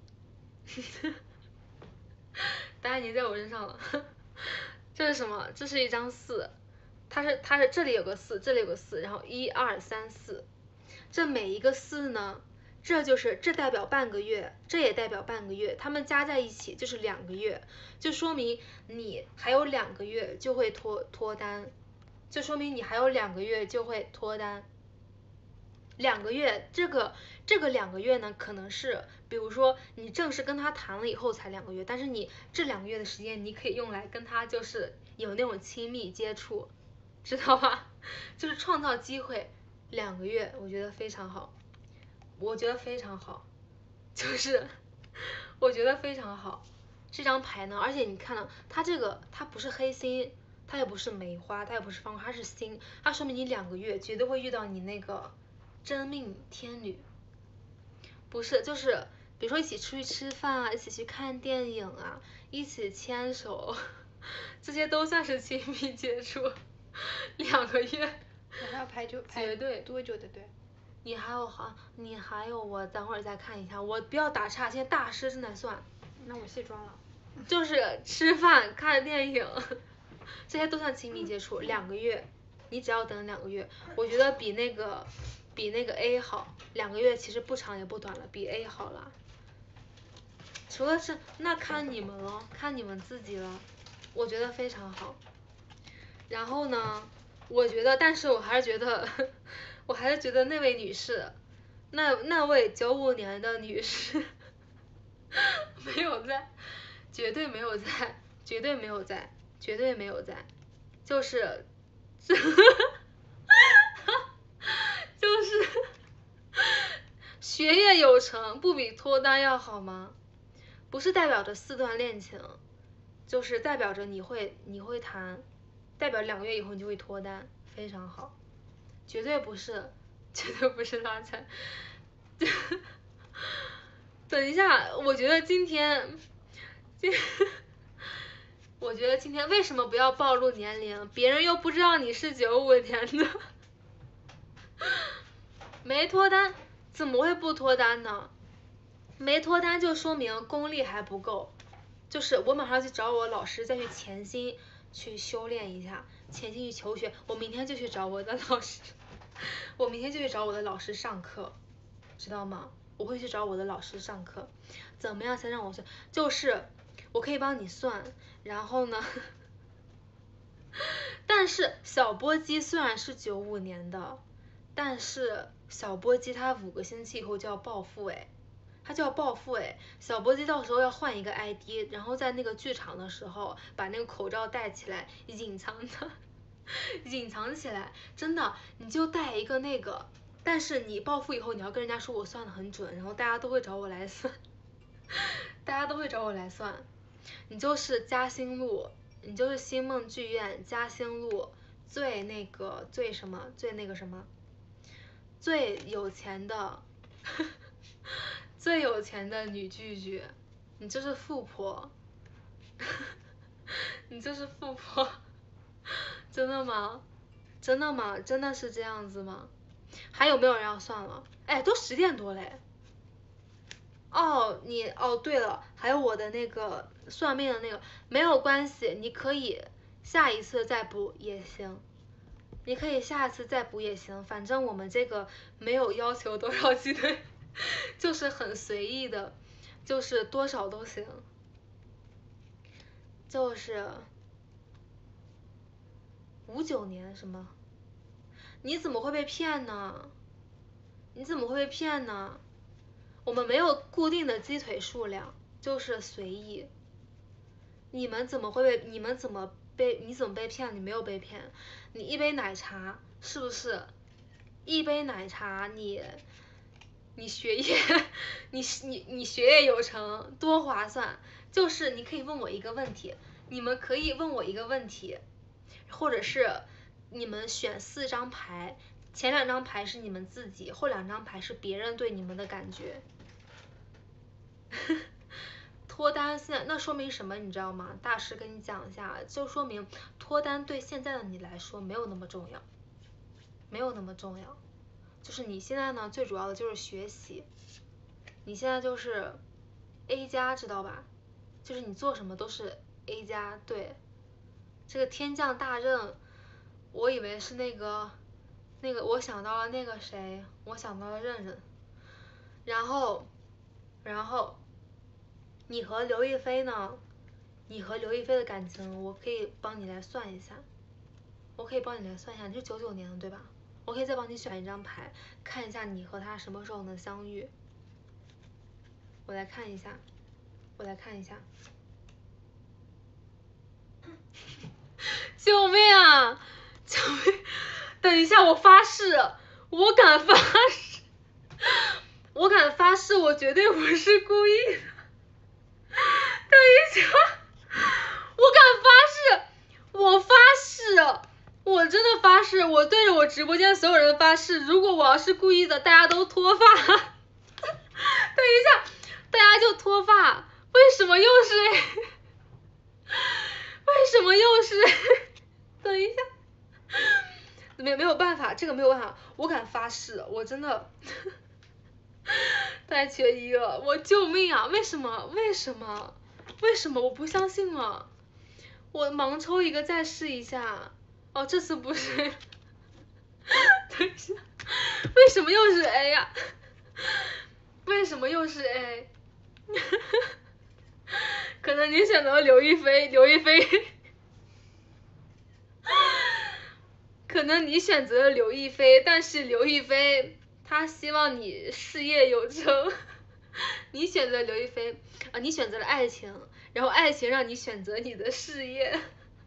答案已经在我身上了。这是什么？这是一张四，它是它是这里有个四，这里有个四，然后一二三四，这每一个四呢，这就是这代表半个月，这也代表半个月，它们加在一起就是两个月，就说明你还有两个月就会脱脱单。就说明你还有两个月就会脱单。两个月，这个这个两个月呢，可能是比如说你正式跟他谈了以后才两个月，但是你这两个月的时间你可以用来跟他就是有那种亲密接触，知道吧？就是创造机会。两个月我觉得非常好，我觉得非常好，就是我觉得非常好。这张牌呢，而且你看到它这个，它不是黑心，它也不是梅花，它也不是方花，它是星，它说明你两个月绝对会遇到你那个真命天女。不是，就是比如说一起出去吃饭啊，一起去看电影啊，一起牵手，这些都算是亲密接触。两个月。 我还要排就绝对多久的对？ 你还有好，你还有我等会儿再看一下，我不要打岔，现在大师正在算。 那我卸妆了。 就是吃饭、看电影，这些都算亲密接触。两个月，你只要等两个月，我觉得比那个比那个 A 好。两个月其实不长也不短了，比 A 好了。除了是那看你们了，看你们自己了，我觉得非常好。然后呢，我觉得，但是我还是觉得，我还是觉得那位女士，那那位九五年的女士，没有在。绝对没有在，绝对没有在，绝对没有在，就是，就是学业有成不比脱单要好吗？不是代表着四段恋情，就是代表着你会你会谈，代表两个月以后你就会脱单，非常好，绝对不是，绝对不是拉踩。等一下，我觉得今天。我觉得今天为什么不要暴露年龄？别人又不知道你是九五年的，没脱单，怎么会不脱单呢？没脱单就说明功力还不够，就是我马上去找我老师再去潜心去修炼一下，潜心去求学。我明天就去找我的老师， 我明天就去找我的老师上课，知道吗？我会去找我的老师上课，怎么样才让我算？就是我可以帮你算，然后呢，但是小波鸡虽然是九五年的，但是小波鸡它五个星期以后就要暴富哎，它就要暴富哎，小波鸡到时候要换一个 I D， 然后在那个剧场的时候把那个口罩戴起来，隐藏的。隐藏起来，真的，你就带一个那个，但是你暴富以后，你要跟人家说我算的很准，然后大家都会找我来算，大家都会找我来算。你就是嘉兴路，你就是星梦剧院嘉兴路最那个最什么最那个什么最有钱的最有钱的女剧剧，你就是富婆，你就是富婆。真的吗？真的吗？真的是这样子吗？还有没有人要算了？哎，都十点多嘞。哦，你哦，对了，还有我的那个算命的那个，没有关系，你可以下一次再补也行，你可以下次再补也行，反正我们这个没有要求多少鸡腿，就是很随意的，就是多少都行，就是五九年什么？你怎么会被骗呢？你怎么会被骗呢？我们没有固定的鸡腿数量，就是随意。你们怎么会被？你们怎么被？你怎么被骗？你没有被骗，你一杯奶茶是不是？一杯奶茶你，你学业，你你你学业有成，多划算！就是你可以问我一个问题，你们可以问我一个问题，或者是你们选四张牌，前两张牌是你们自己，后两张牌是别人对你们的感觉。脱单现在那说明什么你知道吗？大师跟你讲一下，就说明脱单对现在的你来说没有那么重要，没有那么重要。就是你现在呢，最主要的就是学习，你现在就是 A 加，知道吧？就是你做什么都是 A 加，对。这个天降大任，我以为是那个那个，我想到了那个谁，我想到了任任。然后，然后。你和刘亦菲呢？你和刘亦菲的感情，我可以帮你来算一下，我可以帮你来算一下，你是九九年的对吧？我可以再帮你选一张牌，看一下你和他什么时候能相遇。我来看一下，我来看一下。救命啊！救命！等一下，我发誓，我敢发誓，我敢发誓，我绝对不是故意的。等一下，我敢发誓，我发誓，我真的发誓，我对着我直播间所有人发誓，如果我要是故意的，大家都脱发。等一下，大家就脱发，为什么又是？为什么又是？等一下，没没有办法，这个没有办法，我敢发誓，我真的太缺一了，我救命啊！为什么？为什么？为什么？我不相信了，我盲抽一个再试一下。哦，这次不是。等一下，为什么又是 A 呀、啊？为什么又是 A？ 可能你选择了刘亦菲，刘亦菲。可能你选择了刘亦菲，但是刘亦菲她希望你事业有成。你选择刘亦菲啊，你选择了爱情，然后爱情让你选择你的事业。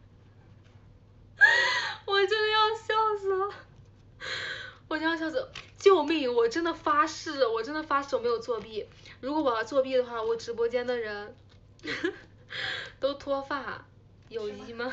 我真的要笑死了，我真的要笑死了！救命！我真的发誓，我真的发誓我没有作弊。如果我要作弊的话，我直播间的人都脱发，有疑吗？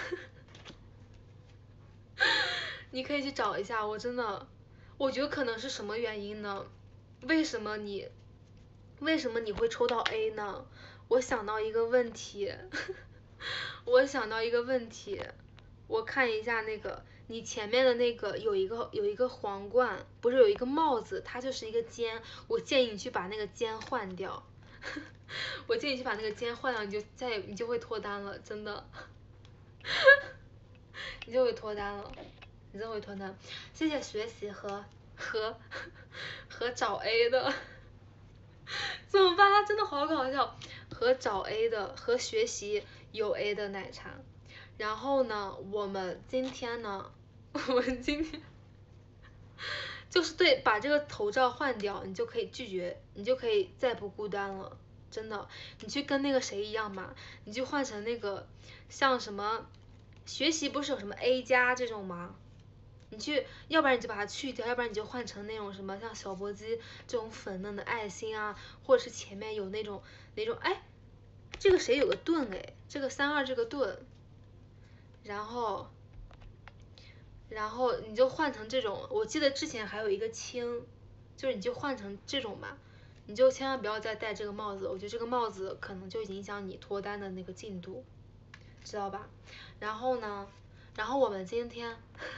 你可以去找一下，我真的，我觉得可能是什么原因呢？为什么你，为什么你会抽到 A 呢？我想到一个问题，我想到一个问题，我看一下那个，你前面的那个有一个有一个皇冠，不是有一个帽子，它就是一个尖，我建议你去把那个尖换掉。我建议你去把那个尖换掉，你就再也你就会脱单了，真的。你就会脱单了。 你真会脱单。谢谢学习和和和找 A 的，怎么办？他真的好搞笑。和找 A 的和学习有 A 的奶茶。然后呢，我们今天呢，我们今天就是对，把这个头照换掉，你就可以拒绝，你就可以再不孤单了。真的，你去跟那个谁一样嘛，你就换成那个像什么学习不是有什么 A 加这种吗？你去，要不然你就把它去掉，要不然你就换成那种什么像小波鸡这种粉嫩的爱心啊，或者是前面有那种那种哎，这个谁有个盾哎，这个三二这个盾，然后然后你就换成这种，我记得之前还有一个青，就是你就换成这种吧。你就千万不要再戴这个帽子，我觉得这个帽子可能就影响你脱单的那个进度，知道吧？然后呢，然后我们今天，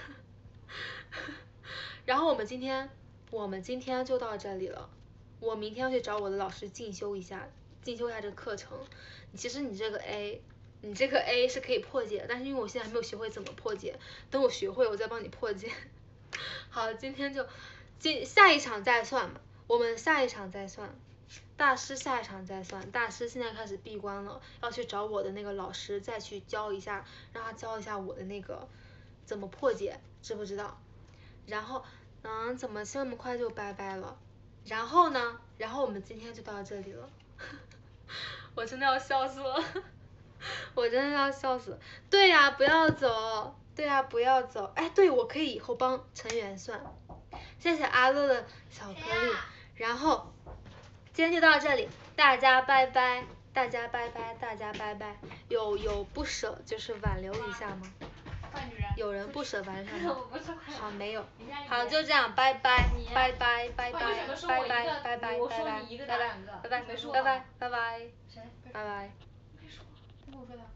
然后我们今天，我们今天就到这里了。我明天要去找我的老师进修一下，进修一下这个课程。其实你这个 A， 你这个 A 是可以破解，但是因为我现在还没有学会怎么破解，等我学会我再帮你破解。好，今天就，今下一场再算吧。我们下一场再算，大师下一场再算。大师现在开始闭关了，要去找我的那个老师再去教一下，让他教一下我的那个怎么破解，知不知道？然后，嗯，怎么这么快就拜拜了？然后呢？然后我们今天就到这里了。我真的要笑死了，我真的要笑死了。对呀、啊，不要走。对呀、啊，不要走。哎，对，我可以以后帮成员算。谢谢阿乐的巧克力。然后今天就到这里，大家拜拜，大家拜拜，大家拜拜。有有不舍就是挽留一下吗？有人不舍挽留吗？好，没有。好，就这样，拜拜，拜拜，拜拜，拜拜，拜拜，拜拜，拜拜，拜拜，拜拜，拜拜，拜拜，拜拜。 谁？ 拜拜。 你跟我说的。